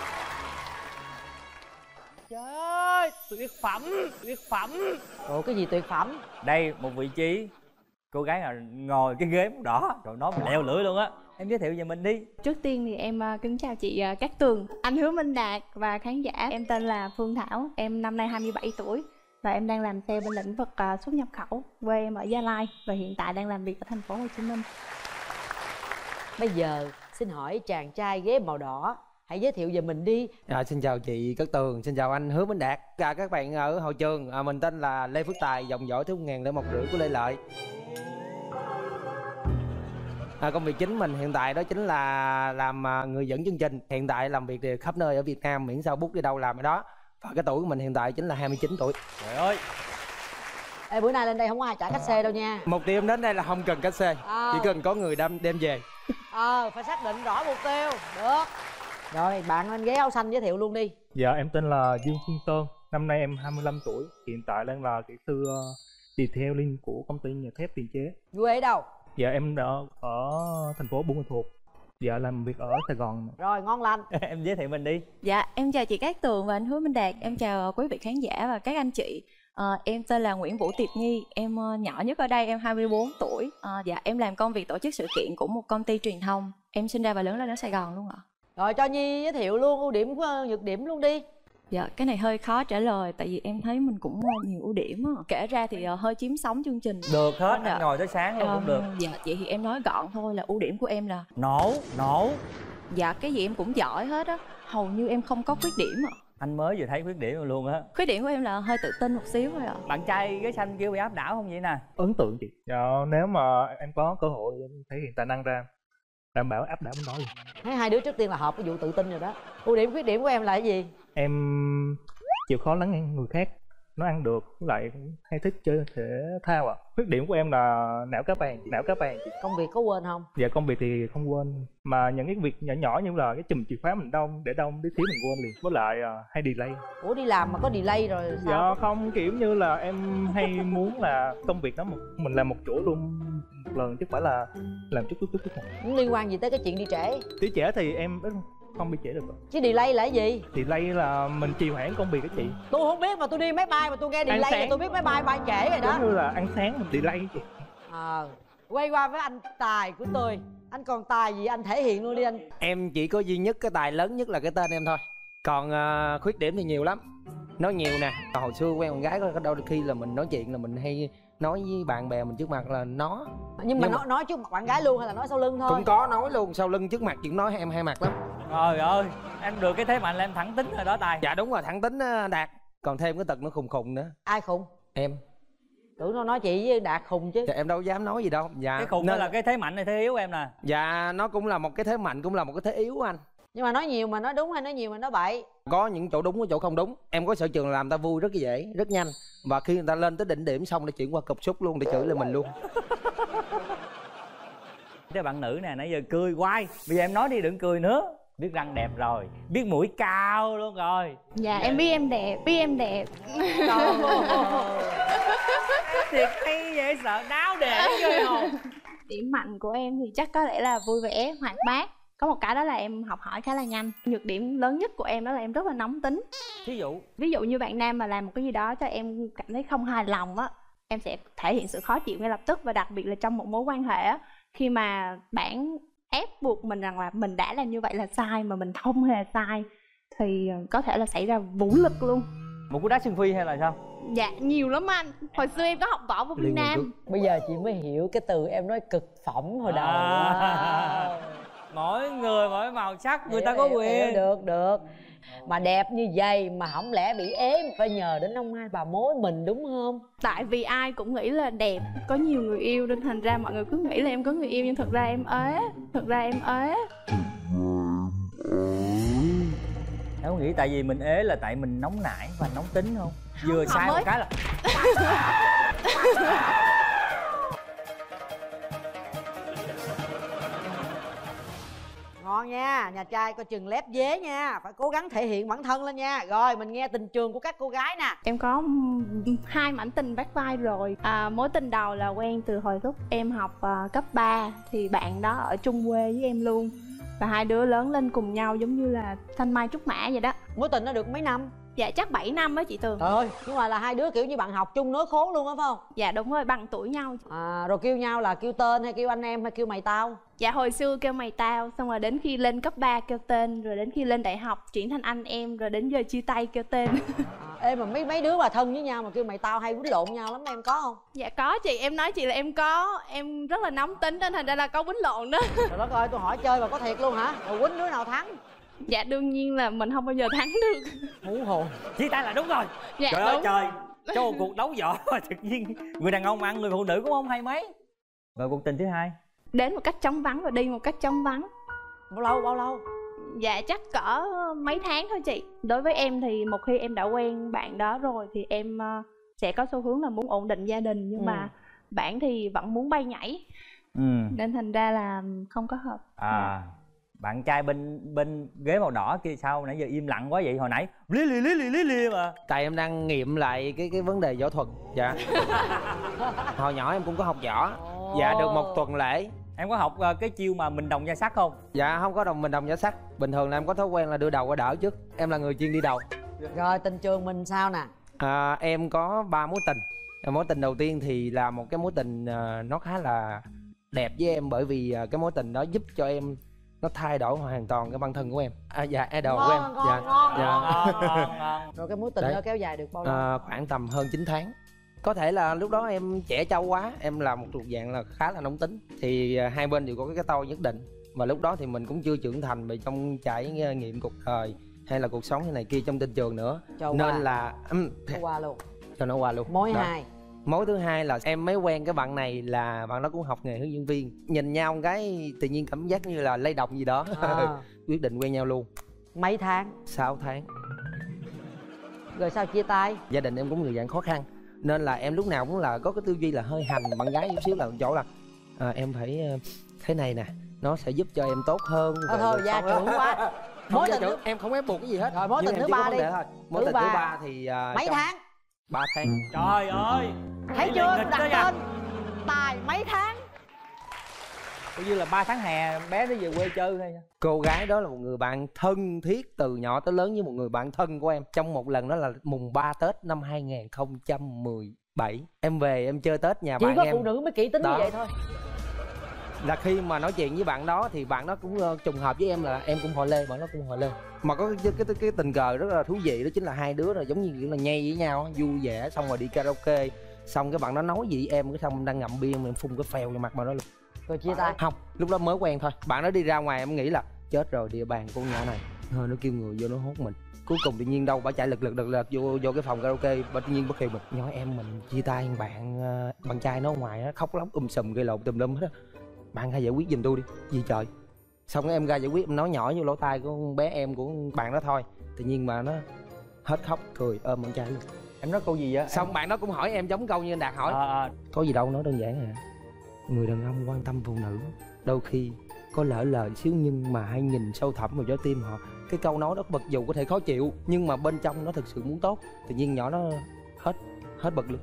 Trời ơi, tuyệt phẩm, tuyệt phẩm. Ủa cái gì tuyệt phẩm? Đây một vị trí cô gái nào ngồi cái ghế màu đỏ rồi nó leo lưỡi luôn á. Em giới thiệu về mình đi. Trước tiên thì em kính chào chị Cát Tường, anh Hứa Minh Đạt và khán giả. Em tên là Phương Thảo, em năm nay hai mươi bảy tuổi và em đang làm sale bên lĩnh vực xuất nhập khẩu. Quê em ở Gia Lai và hiện tại đang làm việc ở thành phố Hồ Chí Minh. Bây giờ xin hỏi chàng trai ghế màu đỏ hãy giới thiệu về mình đi. À, xin chào chị Cát Tường, xin chào anh Hứa Minh Đạt, cả các bạn ở hội trường. À, mình tên là Lê Phước Tài, dòng dõi thứ một ngàn lẻ một rưỡi của Lê Lợi. À, công việc chính mình hiện tại đó chính là làm người dẫn chương trình. Hiện tại làm việc khắp nơi ở Việt Nam, miễn sao bút đi đâu làm ở đó. Và cái tuổi của mình hiện tại chính là hai mươi chín tuổi. Trời ơi. Ê, bữa nay lên đây không có ai trả cách xe đâu nha. Mục tiêu em đến đây là không cần cách xe, à. Chỉ cần có người đem đem về. Ờ, à, phải xác định rõ mục tiêu. Được. Rồi, bạn lên ghế áo xanh giới thiệu luôn đi. Dạ, em tên là Dương Phương Sơn. Năm nay em hai mươi lăm tuổi. Hiện tại đang là kỹ sư uh, detailing của công ty nhà thép Tiền Chế. Quê ở đâu? Dạ, em đã ở thành phố Buôn Ma Thuột. Dạ, làm việc ở Sài Gòn. Rồi, ngon lành. Em giới thiệu mình đi. Dạ, em chào chị Cát Tường và anh Hứa Minh Đạt. Em chào quý vị khán giả và các anh chị. À, em tên là Nguyễn Vũ Tiệp Nhi. Em uh, nhỏ nhất ở đây, em hai mươi bốn tuổi. À, dạ, em làm công việc tổ chức sự kiện của một công ty truyền thông. Em sinh ra và lớn lên ở Sài Gòn luôn ạ. Rồi cho Nhi giới thiệu luôn ưu điểm của nhược điểm luôn đi. Dạ, cái này hơi khó trả lời tại vì em thấy mình cũng nhiều ưu điểm á. Kể ra thì uh, hơi chiếm sóng chương trình. Được hết, anh ngồi tới sáng luôn um, cũng được. Dạ, vậy thì em nói gọn thôi là ưu điểm của em là nổ, nổ. Dạ, cái gì em cũng giỏi hết á. Hầu như em không có khuyết điểm ạ. Anh mới vừa thấy khuyết điểm luôn á. Khuyết điểm của em là hơi tự tin một xíu thôi ạ. Bạn trai ghế xanh kêu bị áp đảo không vậy nè? Ấn tượng chị. Dạ, nếu mà em có cơ hội em thể hiện tài năng ra, đảm bảo áp đảo bên đó luôn. Thấy hai đứa trước tiên là hợp cái vụ tự tin rồi đó. Ưu điểm khuyết điểm của em là cái gì? Em chịu khó lắng nghe người khác, nó ăn được, với lại hay thích chơi thể thao ạ. À. Khuyết điểm của em là não cá vàng, não cá vàng. Công việc có quên không? Dạ, công việc thì không quên, mà những cái việc nhỏ nhỏ như là cái chùm chìa khóa mình đông để đông tí xíu mình quên liền, với lại uh, hay delay. Ủa đi làm mà có delay rồi sao? Dạ không, kiểu như là em hay muốn là công việc đó một mình làm một chỗ luôn một lần chứ không phải là làm chút chút chút chút một. Không liên quan gì tới cái chuyện đi trễ. Đi trễ thì em không bị trễ được. Chứ delay là cái gì? Delay là mình trì hoãn công việc đó chị. Tôi không biết mà tôi đi máy bay mà tôi nghe delay là tôi biết máy bay bay trễ rồi đó. Giống như là ăn sáng mình delay chị. Ờ. À, quay qua với anh Tài của tôi. Anh còn tài gì anh thể hiện luôn đi anh. Em chỉ có duy nhất cái tài lớn nhất là cái tên em thôi. Còn uh, khuyết điểm thì nhiều lắm. Nói nhiều nè. Hồi xưa quen con gái có đôi khi là mình nói chuyện là mình hay nói với bạn bè mình trước mặt là nó. Nhưng mà, Nhưng mà... nói nói trước mặt bạn gái luôn hay là nói sau lưng thôi? Cũng có nói luôn, sau lưng trước mặt chuyện nói em hai mặt lắm. Trời ơi, em được cái thế mạnh là em thẳng tính rồi đó Tài. Dạ đúng rồi, thẳng tính Đạt. Còn thêm cái tật nó khùng khùng nữa. Ai khùng? Em. Tưởng nó nói chị với Đạt khùng chứ. Dạ, em đâu dám nói gì đâu. Dạ. Cái khùng nên... đó là cái thế mạnh hay thế yếu em nè? Dạ, nó cũng là một cái thế mạnh, cũng là một cái thế yếu anh. Nhưng mà nói nhiều mà nói đúng hay nói nhiều mà nói bậy? Có những chỗ đúng có chỗ không đúng. Em có sở trường làm ta vui rất dễ, rất nhanh. Và khi người ta lên tới đỉnh điểm xong để chuyển qua cục xúc luôn, để chửi lại mình luôn. Cái bạn nữ nè nãy giờ cười hoài, bây giờ em nói đi đừng cười nữa. Biết răng đẹp rồi, biết mũi cao luôn rồi. Dạ em biết em đẹp, biết em đẹp. Thiệt hay dễ sợ, đáo để ghê hồn. Điểm mạnh của em thì chắc có lẽ là vui vẻ, hoạt bát. Có một cái đó là em học hỏi khá là nhanh. Nhược điểm lớn nhất của em đó là em rất là nóng tính. Ví dụ? Ví dụ như bạn nam mà làm một cái gì đó cho em cảm thấy không hài lòng á, em sẽ thể hiện sự khó chịu ngay lập tức. Và đặc biệt là trong một mối quan hệ á, khi mà bạn ép buộc mình rằng là mình đã làm như vậy là sai mà mình không hề sai, thì có thể là xảy ra vũ lực luôn. Một cú đá sưng phi hay là sao? Dạ nhiều lắm anh. Hồi xưa em có học võ của Việt Nam. Bây giờ chị mới hiểu cái từ em nói cực phẩm hồi đầu. À, mỗi người mỗi màu sắc, người ta có quyền. Được được. Mà đẹp như vậy mà không lẽ bị ếm, phải nhờ đến ông hai bà mối mình đúng không? Tại vì ai cũng nghĩ là đẹp, có nhiều người yêu nên thành ra mọi người cứ nghĩ là em có người yêu, nhưng thật ra em ế. Thật ra em ế. Em có nghĩ tại vì mình ế là tại mình nóng nảy và nóng tính không? Vừa sai một cái là ngon nha, nhà trai coi chừng lép vế nha, phải cố gắng thể hiện bản thân lên nha. Rồi mình nghe tình trường của các cô gái nè. Em có hai mảnh tình vắt vai rồi. À, mối tình đầu là quen từ hồi lúc em học uh, cấp ba, thì bạn đó ở chung quê với em luôn. Và hai đứa lớn lên cùng nhau giống như là thanh mai trúc mã vậy đó. Mối tình nó được mấy năm? Dạ chắc bảy năm á chị Tường. Trời ơi, nhưng mà là hai đứa kiểu như bạn học chung nối khố luôn á phải không? Dạ đúng rồi, bằng tuổi nhau. À, rồi kêu nhau là kêu tên hay kêu anh em hay kêu mày tao? Dạ hồi xưa kêu mày tao, xong rồi đến khi lên cấp ba kêu tên, rồi đến khi lên đại học chuyển thành anh em, rồi đến giờ chia tay kêu tên. À, ê mà mấy mấy đứa mà thân với nhau mà kêu mày tao hay quýnh lộn nhau lắm, em có không? Dạ có chị, em nói chị là em có. Em rất là nóng tính nên thành ra là có quýnh lộn đó. Trời đất ơi, tôi hỏi chơi mà có thiệt luôn hả? Rồi quýnh đứa nào thắng? Dạ đương nhiên là mình không bao giờ thắng được. Hú hồn. Chia tay là đúng rồi. Dạ, trời đúng. ơi trời, cho một cuộc đấu võ mà tự nhiên người đàn ông ăn người phụ nữ cũng không hay mấy. Và cuộc tình thứ hai? Đến một cách chóng vắng và đi một cách chóng vắng. Bao lâu bao lâu? Dạ chắc cỡ mấy tháng thôi chị. Đối với em thì một khi em đã quen bạn đó rồi thì em sẽ có xu hướng là muốn ổn định gia đình. Nhưng ừ. mà bạn thì vẫn muốn bay nhảy. Ừ. Nên thành ra là không có hợp. À dạ. Bạn trai bên bên ghế màu đỏ kia sao nãy giờ im lặng quá vậy? Hồi nãy lý li lý li lý li mà. Tại em đang nghiệm lại cái cái vấn đề võ thuật. Dạ. Hồi nhỏ em cũng có học võ. Oh. Dạ được một tuần lễ. Em có học uh, cái chiêu mà mình đồng gia sắt không? Dạ không có đồng mình đồng gia sắt. Bình thường là em có thói quen là đưa đầu qua đỡ trước. Em là người chuyên đi đầu. Rồi tình trường mình sao nè? À, em có ba mối tình. Mối tình đầu tiên thì là một cái mối tình uh, nó khá là đẹp với em, bởi vì uh, cái mối tình đó giúp cho em nó thay đổi hoàn toàn cái bản thân của em. À, dạ idol của em. Ngon, Dạ. ngon, Dạ. ngon, ngon, ngon. Rồi cái mối tình đó kéo dài được bao lâu? À, khoảng tầm hơn chín tháng. Có thể là lúc đó em trẻ trâu quá, em là một thuộc dạng là khá là nóng tính, thì hai bên đều có cái tôi nhất định. Và lúc đó thì mình cũng chưa trưởng thành về trong trải nghiệm cuộc đời hay là cuộc sống như này kia trong tình trường nữa. Cho nên qua. là um, cho qua luôn. Cho nó qua luôn. Mối đó. hai. Mối thứ hai là em mới quen cái bạn này, là bạn đó cũng học nghề hướng dẫn viên. Nhìn nhau cái tự nhiên cảm giác như là lay động gì đó. À. Quyết định quen nhau luôn. Mấy tháng? sáu tháng. Rồi sao chia tay? Gia đình em cũng người dạng khó khăn, nên là em lúc nào cũng là có cái tư duy là hơi hành bạn gái chút xíu, là chỗ là à, em phải thế này nè, nó sẽ giúp cho em tốt hơn. Thôi thôi gia trưởng quá. Mối tình thứ... em không ép buộc cái gì hết. Rồi mối tình thứ ba đi. Thôi. Mối thứ tình ba. thứ ba thì uh, mấy trong... tháng? ba tháng. Trời ơi, thấy chưa, đặt tên tài mấy tháng. Coi như là ba tháng hè bé nó về quê chơi thôi. Cô gái đó là một người bạn thân thiết từ nhỏ tới lớn, với một người bạn thân của em. Trong một lần đó là mùng ba Tết năm hai nghìn không trăm mười bảy, em về em chơi Tết nhà chỉ bạn có em. Chỉ có phụ nữ mới kỹ tính đó. Như vậy thôi. Là khi mà nói chuyện với bạn đó thì bạn đó cũng uh, trùng hợp với em, là em cũng họ Lê, bạn đó cũng họ Lê. Mà có cái, cái, cái, cái tình cờ rất là thú vị, đó chính là hai đứa là giống như kiểu là nhây với nhau, vui vẻ, xong rồi đi karaoke, xong cái bạn đó nói gì với em, cái xong em đang ngậm bia mà em phun cái phèo vào mặt bạn đó luôn. Rồi chia tay? Không, lúc đó mới quen thôi. Bạn đó đi ra ngoài em nghĩ là chết rồi, địa bàn con nhỏ này, thôi nó kêu người vô nó hốt mình. Cuối cùng tự nhiên đâu bà chạy lực lực lực lực vô vô cái phòng karaoke, bà tự nhiên bất kỳ mình nói em mình chia tay bạn bạn trai nó ở ngoài nó khóc lắm um sùm gây lộn tùm lum hết á, bạn hãy giải quyết giùm tôi đi. Gì trời, Xong cái em ra giải quyết, em nói nhỏ vô lỗ tai của con bé em của bạn đó thôi. Tự nhiên mà nó hết khóc cười ôm bạn trai luôn. Em nói câu gì á? Xong em... bạn đó cũng hỏi em giống câu như anh Đạt hỏi. À, à. Có gì đâu, nói đơn giản à. Người đàn ông quan tâm phụ nữ đôi khi có lỡ lời xíu nhưng mà hãy nhìn sâu thẳm vào trái tim họ. Cái câu nói đó mặc dù có thể khó chịu nhưng mà bên trong nó thực sự muốn tốt. Tự nhiên nhỏ nó hết hết bực luôn.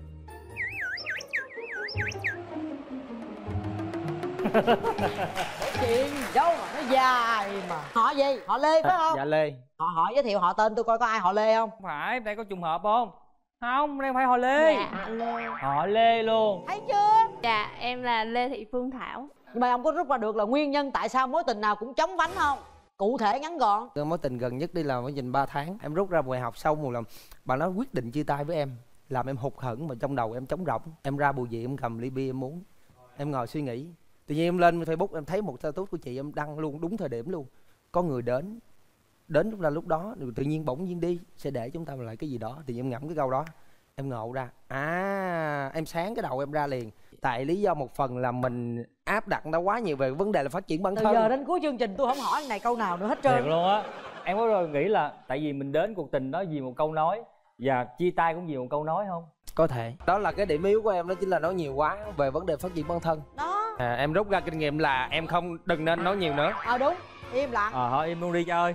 Chuyện đâu mà nó dài mà. Họ gì? Họ Lê phải không? Dạ Lê. Họ hỏi giới thiệu họ tên tôi coi có ai họ Lê không? Không phải, đây có trùng hợp không? Không, đây phải họ Lê. Dạ Lê. Họ Lê luôn. Thấy chưa? Dạ em là Lê Thị Phương Thảo. Nhưng mà ông có rút ra được là nguyên nhân tại sao mối tình nào cũng chóng vánh không? Cụ thể ngắn gọn. Cái mối tình gần nhất đi là mối tình ba tháng. Em rút ra bài học sau một lần bạn nó quyết định chia tay với em, làm em hụt hẫng mà trong đầu em trống rỗng. Em ra bù viện em cầm ly bia em uống. Em ngồi suy nghĩ. Tự nhiên em lên Facebook em thấy một status của chị em đăng luôn đúng thời điểm luôn. Có người đến đến lúc là lúc đó rồi tự nhiên bỗng nhiên đi sẽ để chúng ta lại cái gì đó. Thì em ngẫm cái câu đó em ngộ ra à em sáng cái đầu em ra liền. Tại lý do một phần là mình áp đặt nó quá nhiều về vấn đề là phát triển bản từ thân. Từ giờ đến cuối chương trình tôi không hỏi này câu nào nữa hết trơn. Thiệt luôn á. Em có rồi nghĩ là tại vì mình đến cuộc tình đó vì một câu nói và chia tay cũng vì một câu nói không? Có thể. Đó là cái điểm yếu của em, đó chính là nói nhiều quá về vấn đề phát triển bản thân. Đó. À, em rút ra kinh nghiệm là em không đừng nên nói nhiều nữa. Ờ à, đúng, im lặng. Ờ à, thôi im luôn đi cha ơi.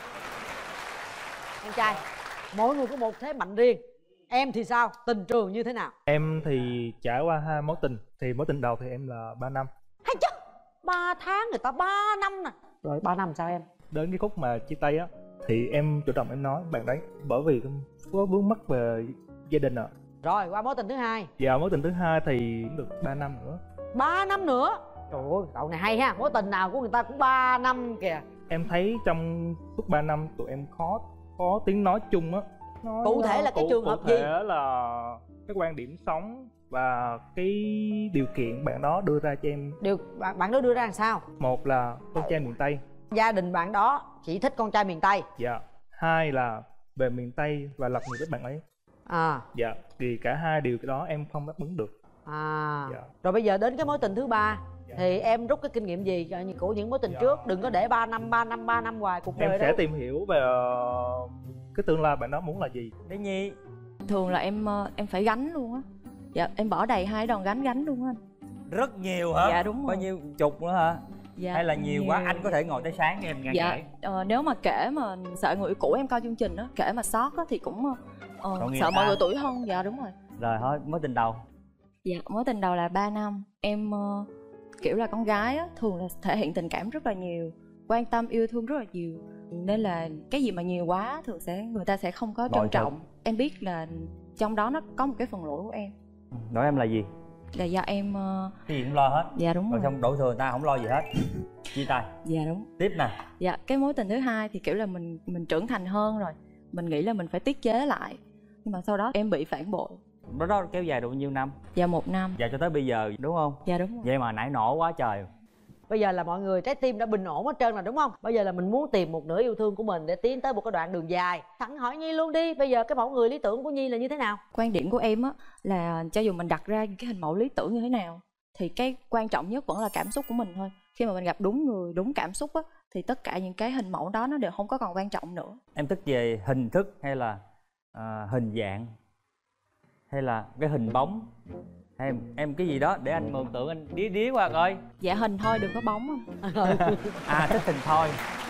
Em trai, mỗi người có một thế mạnh riêng. Em thì sao? Tình trường như thế nào? Em thì trải qua hai mối tình. Thì mối tình đầu thì em là ba năm. Hay chứ, ba tháng người ta ba năm nè. Rồi ba năm sao em? Đến cái khúc mà chia tay á thì em chủ động em nói bạn đấy bởi vì có vướng mắc về gia đình ạ. À. Rồi qua mối tình thứ hai. Dạ mối tình thứ hai thì được ba năm nữa. ba năm nữa? Trời ơi, cậu này hay ha. Mối tình nào của người ta cũng ba năm kìa. Em thấy trong suốt ba năm tụi em khó có tiếng nói chung á. Nói cụ thể là cái trường hợp gì? Cụ thể là cái quan điểm sống và cái điều kiện bạn đó đưa ra cho em. Điều bạn, bạn đó đưa ra làm sao? Một là con trai miền Tây. Gia đình bạn đó chỉ thích con trai miền Tây. Dạ. Hai là về miền Tây và lập nghiệp với bạn ấy. À. Dạ. Thì cả hai điều đó em không đáp ứng được. À. Dạ. Rồi bây giờ đến cái mối tình thứ ba. Dạ. Thì em rút cái kinh nghiệm gì của những mối tình dạ. trước? Đừng có để ba năm, ba năm, ba năm hoài cuộc đời em sẽ đâu. tìm hiểu về cái tương lai bạn đó muốn là gì. Đấy Nhi. Thường là em em phải gánh luôn á. Dạ em bỏ đầy hai đòn gánh gánh luôn á. Rất nhiều hả? Dạ đúng rồi. Bao nhiêu chục nữa hả? Dạ, hay là nhiều, nhiều quá anh có thể ngồi tới sáng em nghe dạ, kể. Ờ, nếu mà kể mà sợ người cũ em coi chương trình á, kể mà sót á thì cũng ờ, sợ mọi người tuổi hơn. Dạ đúng rồi. Rồi thôi mối tình đầu. Dạ mối tình đầu là ba năm. Em uh, kiểu là con gái á, thường là thể hiện tình cảm rất là nhiều, quan tâm yêu thương rất là nhiều, nên là cái gì mà nhiều quá thường sẽ người ta sẽ không có trân trọng. Em biết là trong đó nó có một cái phần lỗi của em. Lỗi em là gì? Là do em uh... cái gì cũng lo hết. Dạ đúng rồi. Rồi xong đổ thừa người ta không lo gì hết. Chia tay. Dạ đúng. Tiếp nè. Dạ cái mối tình thứ hai thì kiểu là mình mình trưởng thành hơn rồi, mình nghĩ là mình phải tiết chế lại, nhưng mà sau đó em bị phản bội. Đó, đó kéo dài được bao nhiêu năm? Dạ một năm. Dạ cho tới bây giờ đúng không? Dạ đúng rồi. Vậy mà nãy nổ quá trời. Bây giờ là mọi người trái tim đã bình ổn hết trơn rồi đúng không? Bây giờ là mình muốn tìm một nửa yêu thương của mình để tiến tới một cái đoạn đường dài. Thẳng hỏi Nhi luôn đi, bây giờ cái mẫu người lý tưởng của Nhi là như thế nào? Quan điểm của em á là cho dù mình đặt ra cái hình mẫu lý tưởng như thế nào thì cái quan trọng nhất vẫn là cảm xúc của mình thôi. Khi mà mình gặp đúng người, đúng cảm xúc á thì tất cả những cái hình mẫu đó nó đều không có còn quan trọng nữa. Em thích về hình thức hay là uh, hình dạng hay là cái hình bóng? Em em cái gì đó để anh mường tượng, anh đía đía qua coi. Dạ hình thôi đừng có bóng. À thích hình thôi.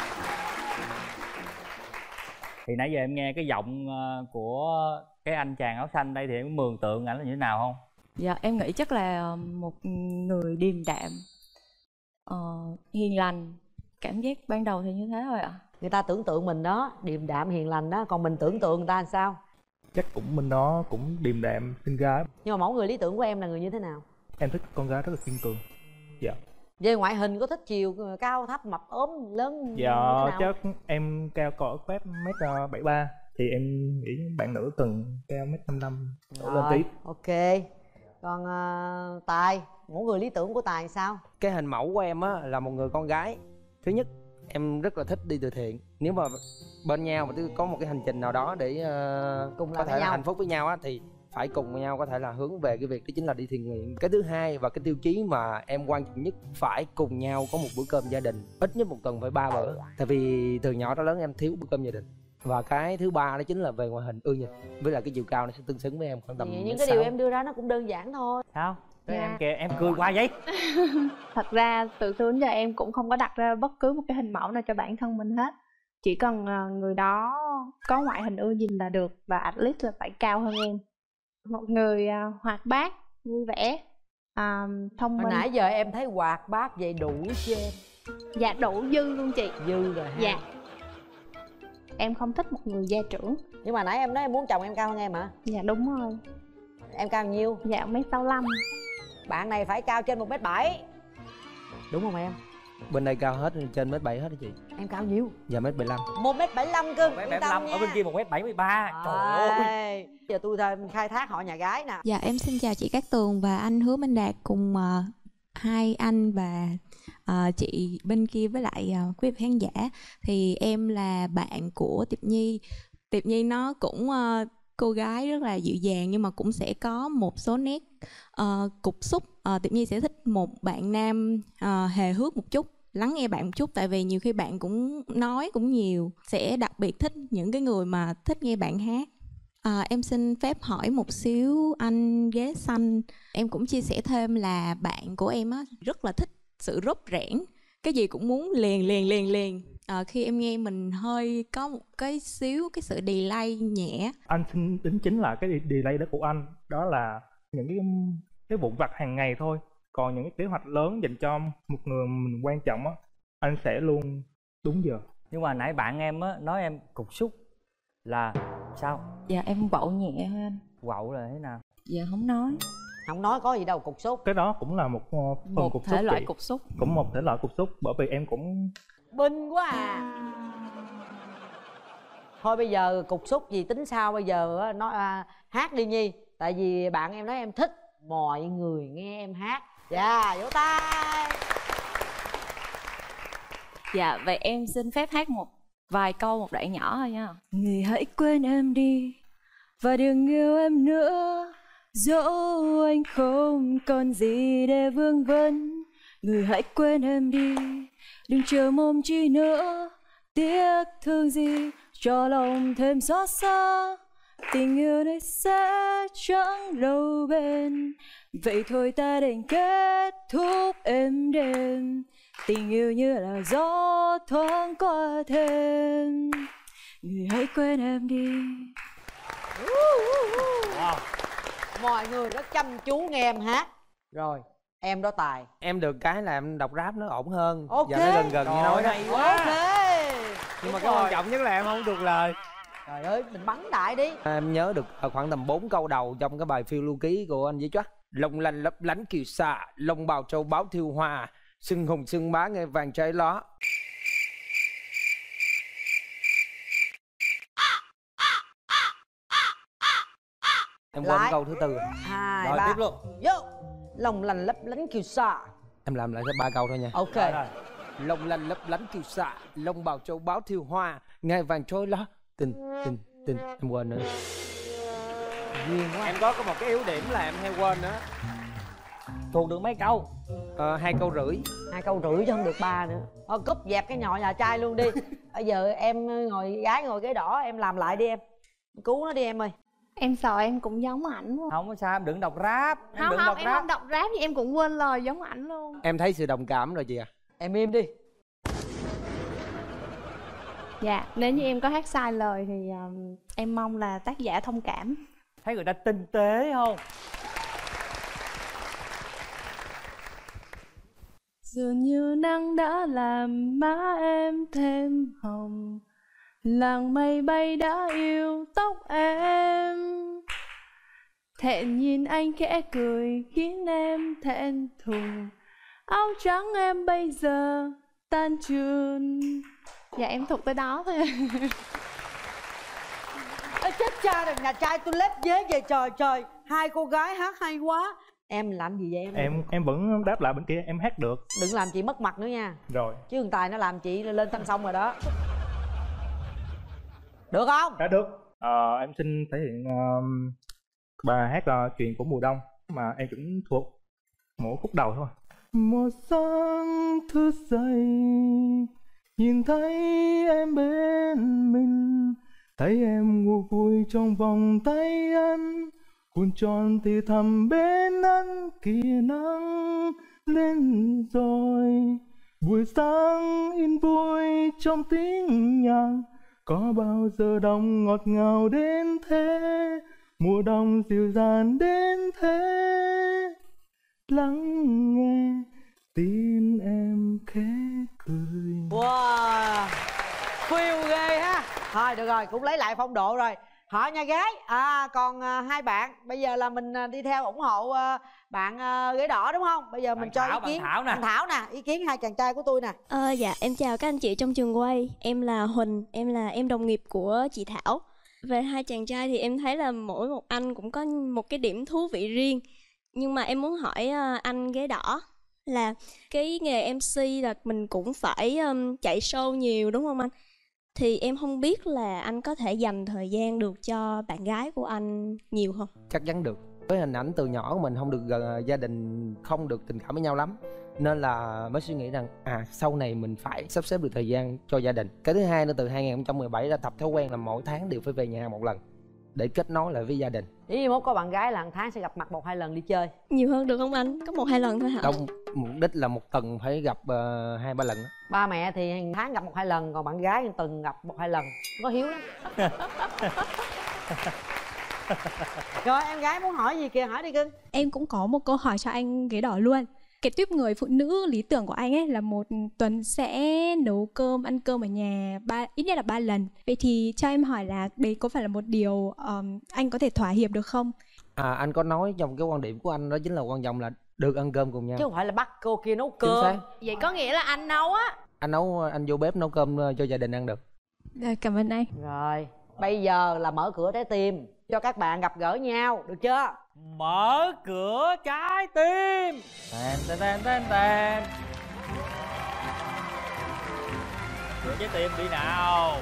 Thì nãy giờ em nghe cái giọng của cái anh chàng áo xanh đây thì em mường tượng ảnh là như thế nào không? Dạ em nghĩ chắc là một người điềm đạm, uh, hiền lành. Cảm giác ban đầu thì như thế thôi ạ. À. Người ta tưởng tượng mình đó điềm đạm hiền lành đó, còn mình tưởng tượng người ta làm sao? Chắc cũng mình đó cũng điềm đạm xinh gái. Nhưng mà mẫu người lý tưởng của em là người như thế nào? Em thích con gái rất là kiên cường. Dạ. Về ngoại hình có thích chiều cao thấp mập ốm lớn? Dạ chắc em cao cỡ mét bảy mươi ba thì em nghĩ bạn nữ cần cao mét năm mươi lăm đổ lên tí. Ok. Còn uh, Tài, mẫu người lý tưởng của Tài sao? Cái hình mẫu của em á là một người con gái. Thứ nhất em rất là thích đi từ thiện. Nếu mà bên nhau mà có một cái hành trình nào đó để uh, cùng có thể nhau. hạnh phúc với nhau á thì phải cùng với nhau có thể là hướng về cái việc đó chính là đi thiện nguyện. Cái thứ hai và cái tiêu chí mà em quan trọng nhất, phải cùng nhau có một bữa cơm gia đình, ít nhất một tuần phải ba bữa. Tại vì từ nhỏ tới lớn em thiếu bữa cơm gia đình. Và cái thứ ba đó chính là về ngoại hình ưa nhìn, với lại cái chiều cao nó sẽ tương xứng với em khoảng tầm những cái điều em đưa ra nó cũng đơn giản thôi. Sao? Cái Dạ. em kìa, em cười qua vậy. Thật ra từ xưa đến giờ em cũng không có đặt ra bất cứ một cái hình mẫu nào cho bản thân mình hết. Chỉ cần ờ, người đó có ngoại hình ưa nhìn là được, và at least là phải cao hơn em. Một người ờ, hoạt bát, vui vẻ, ờ, thông Hồi minh. nãy giờ em thấy hoạt bát vậy đủ chưa em? Dạ đủ dư luôn chị. Dư rồi ha. Dạ. Em không thích một người gia trưởng. Nhưng mà nãy em nói em muốn chồng em cao hơn em hả? Dạ đúng rồi. Em cao nhiêu? Dạ mét sáu lăm. Bạn này phải cao trên một mét bảy. Đúng không em? Bên đây cao hết, trên mét bảy hết đó chị. Em cao nhiêu? Dạ mét bảy lăm. Một mét bảy lăm cưng. Mét bảy lăm, ở bên kia một mét bảy mươi ba. Trời ơi. Giờ tôi thêm khai thác họ nhà gái nè. Dạ em xin chào chị Cát Tường và anh Hứa Minh Đạt cùng uh, hai anh và uh, chị bên kia với lại uh, quý vị khán giả. Thì em là bạn của Tiệp Nhi. Tiệp Nhi nó cũng uh, cô gái rất là dịu dàng nhưng mà cũng sẽ có một số nét uh, cục xúc. Uh, Tiệp Nhi sẽ thích một bạn nam uh, hề hước một chút, lắng nghe bạn một chút, tại vì nhiều khi bạn cũng nói cũng nhiều, sẽ đặc biệt thích những cái người mà thích nghe bạn hát. À, em xin phép hỏi một xíu anh ghế xanh. Em cũng chia sẻ thêm là bạn của em á rất là thích sự rốt rẽn, cái gì cũng muốn liền liền liền liền. À, khi em nghe mình hơi có một cái xíu cái sự delay nhẹ. Anh xin đính chính là cái delay đó của anh, đó là những cái cái vụn vặt hàng ngày thôi. Còn những cái kế hoạch lớn dành cho một người mình quan trọng á, anh sẽ luôn đúng giờ. Nhưng mà nãy bạn em á nói em cục xúc là sao? Dạ em quậu nhẹ thôi anh. Quậu là thế nào? Dạ không nói. Không nói có gì đâu, cục xúc. Cái đó cũng là một uh, phần Một cục thể xúc loại chị. cục xúc. Cũng một thể loại cục xúc, bởi vì em cũng Binh quá à. Thôi bây giờ cục xúc gì tính sao, bây giờ á, nói à, hát đi Nhi. Tại vì bạn em nói em thích mọi người nghe em hát. Dạ, vỗ tay. Dạ vậy em xin phép hát một vài câu, một đoạn nhỏ thôi nha. Người hãy quên em đi và đừng yêu em nữa, dẫu anh không còn gì để vương vấn. Người hãy quên em đi, đừng chờ mong chi nữa, tiếc thương gì cho lòng thêm xót xa. Tình yêu này sẽ chẳng lâu bền, vậy thôi ta đành kết thúc êm đềm. Tình yêu như là gió thoáng qua thêm, người hãy quên em đi. Wow. Mọi người rất chăm chú nghe em hát. Rồi, em đó tài. Em được cái là em đọc rap nó ổn hơn. Ok. Giờ nó gần gần như nói đó. Ok. Nhưng mà cái quan trọng nhất là em không được lời. Trời ơi, mình bắn đại đi. Em nhớ được khoảng tầm bốn câu đầu trong cái bài phiêu lưu ký của anh Với Choắt. Long lanh lấp lánh kiều xạ, lông bào châu báu thiêu hoa, sưng hùng sưng bá nghe vàng trái ló. Em quên câu thứ tư rồi. Hai, Rồi ba. tiếp luôn. Vô. Lòng lành lấp lánh kiều xạ. Em làm lại ba câu thôi nha. Ok. Rồi, rồi. Long lanh lấp lánh kiều xạ, lông bào châu báu thiêu hoa, nghe vàng trôi ló. Tình tình tình em quên nữa. Em có có một cái yếu điểm là em hay quên nữa. Thuộc được mấy câu? Ờ, hai câu rưỡi. Hai câu rưỡi chứ không được ba nữa. Thôi cúp dẹp cái nhỏ nhà trai luôn đi. Bây giờ em ngồi gái ngồi ghế đỏ, em làm lại đi em. Cứu nó đi em ơi. Em sợ em cũng giống ảnh luôn. Không có sao, em đừng đọc rap. Em Không đừng không, đọc em rap. không đọc rap thì em cũng quên lời giống ảnh luôn. Em thấy sự đồng cảm rồi chị à. Em im đi. Dạ, nếu như em có hát sai lời thì um, em mong là tác giả thông cảm. Thấy người ta tinh tế không? Dường như nắng đã làm má em thêm hồng, làng mây bay đã yêu tóc em. Thẹn nhìn anh khẽ cười khiến em thẹn thùng, áo trắng em bây giờ tan trường. Dạ em thuộc tới đó thôi. Ê, chết cha rồi, nhà trai tôi lép vế về trời trời. Hai cô gái hát hay quá. Em làm gì vậy em? em em vẫn đáp lại bên kia, em hát được. Đừng làm chị mất mặt nữa nha. Rồi. Chứ thằng Tài nó làm chị lên thanh xong rồi đó. Được không? Đã được. Ờ, em xin thể hiện uh, Bài hát uh, chuyện của mùa đông mà em cũng thuộc mỗi khúc đầu thôi. Một sáng thức dậy nhìn thấy em bên mình, thấy em ngủ vui trong vòng tay anh, cuốn tròn thì thầm bên anh kia nắng lên rồi. Buổi sáng yên vui trong tiếng nhạc, có bao giờ đông ngọt ngào đến thế, mùa đông dịu dàng đến thế. Lắng nghe tin em khẽ cười. Wow, phiêu ghê ha. Thôi được rồi, cũng lấy lại phong độ rồi. Hỏi nha gái. À còn à, hai bạn bây giờ là mình à, đi theo ủng hộ à, bạn à, ghế đỏ đúng không? Bây giờ mình Bạn cho Thảo, ý kiến bạn Thảo nè. Bạn Thảo nè, ý kiến hai chàng trai của tôi nè. Ờ, dạ em chào các anh chị trong trường quay. Em là Huỳnh, em là em đồng nghiệp của chị Thảo. Về hai chàng trai thì em thấy là mỗi một anh cũng có một cái điểm thú vị riêng. Nhưng mà em muốn hỏi uh, anh ghế đỏ là cái nghề em xê là mình cũng phải um, chạy show nhiều đúng không anh? Thì em không biết là anh có thể dành thời gian được cho bạn gái của anh nhiều không? Chắc chắn được. Với hình ảnh từ nhỏ của mình không được gần gia đình, không được tình cảm với nhau lắm, nên là mới suy nghĩ rằng à sau này mình phải sắp xếp được thời gian cho gia đình. Cái thứ hai nữa, từ hai không một bảy đã tập thói quen là mỗi tháng đều phải về nhà một lần để kết nối lại với gia đình. Ý mốt có bạn gái là một tháng sẽ gặp mặt một hai lần đi chơi. Nhiều hơn được không anh? Có một hai lần thôi hả? Đâu, mục đích là một tuần phải gặp uh, hai ba lần đó. Ba mẹ thì một tháng gặp một hai lần, còn bạn gái một tuần gặp một hai lần. Có hiếu lắm. Rồi em gái muốn hỏi gì kìa, hỏi đi cưng. Em cũng có một câu hỏi cho anh ghế đỏ luôn. Cái tuyếp người phụ nữ lý tưởng của anh ấy là một tuần sẽ nấu cơm, ăn cơm ở nhà ba, ít nhất là ba lần. Vậy thì cho em hỏi là đấy có phải là một điều um, anh có thể thỏa hiệp được không? À, anh có nói trong cái quan điểm của anh đó chính là quan trọng là được ăn cơm cùng nhau. Chứ không phải là bắt cô kia nấu cơm. Vậy có nghĩa là anh nấu á. Anh nấu, anh vô bếp nấu cơm cho gia đình ăn được. Rồi, cảm ơn anh. Rồi, bây giờ là mở cửa trái tim cho các bạn gặp gỡ nhau, được chưa? Mở cửa trái tim. Tèn tèn tèn tèn tèn. Cửa trái tim đi nào.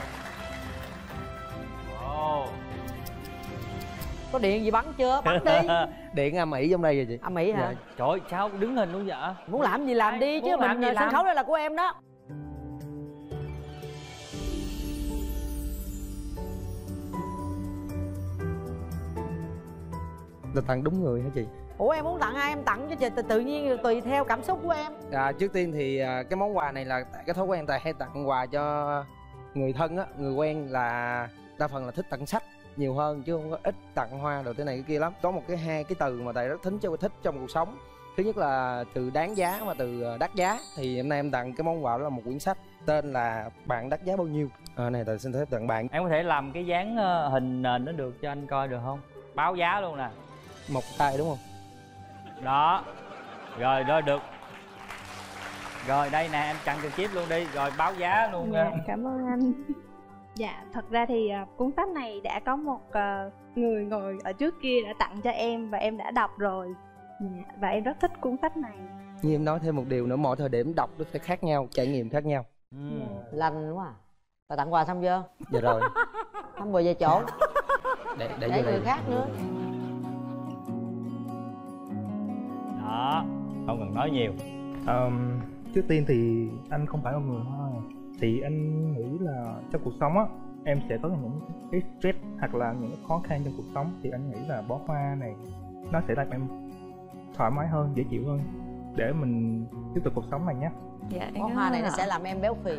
Ồ. Có điện gì bắn chưa? Bắn đi. Điện âm ỉ trong đây rồi chị. Âm ỉ hả? Dạ. Trời ơi, sao đứng hình luôn vậy? Muốn làm gì làm đi chứ, mình sân làm. Khấu đây là của em đó. Là tặng đúng người hả chị? Ủa em muốn tặng ai em tặng cho chị, tự, tự nhiên tùy theo cảm xúc của em. À, trước tiên thì cái món quà này là cái thói quen Tài hay tặng quà cho người thân á, người quen là đa phần là thích tặng sách nhiều hơn chứ không có ít tặng hoa đồ thế này cái kia lắm. Có một cái hai cái từ mà Tài rất thích cho thích trong cuộc sống. Thứ nhất là từ đáng giá và từ đắt giá. Thì hôm nay em tặng cái món quà đó là một quyển sách tên là Bạn đắt giá bao nhiêu. À, này Tài xin phép tặng bạn. Em có thể làm cái dáng hình nền nó được cho anh coi được không? Báo giá luôn nè. Một tay đúng không? Đó. Rồi rồi được. Rồi đây nè, em chặn trực tiếp luôn đi, rồi báo giá luôn. Dạ, cảm ơn anh. Dạ, thật ra thì cuốn sách này đã có một người ngồi ở trước kia đã tặng cho em và em đã đọc rồi. Dạ, và em rất thích cuốn sách này. Như em nói thêm một điều nữa, mỗi thời điểm đọc nó sẽ khác nhau, trải nghiệm khác nhau. Ừ. Lành quá à. Và tặng quà xong chưa? Dạ rồi. Không vừa về chỗ. Để, để, để người đây. khác nữa. Đó, không cần nói nhiều. um, Trước tiên thì anh không phải là người hoa. Thì anh nghĩ là trong cuộc sống á, em sẽ có những cái stress hoặc là những cái khó khăn trong cuộc sống. Thì anh nghĩ là bó hoa này nó sẽ làm em thoải mái hơn, dễ chịu hơn để mình tiếp tục cuộc sống này nhé. Dạ, bó hoa này nó sẽ làm em béo phì.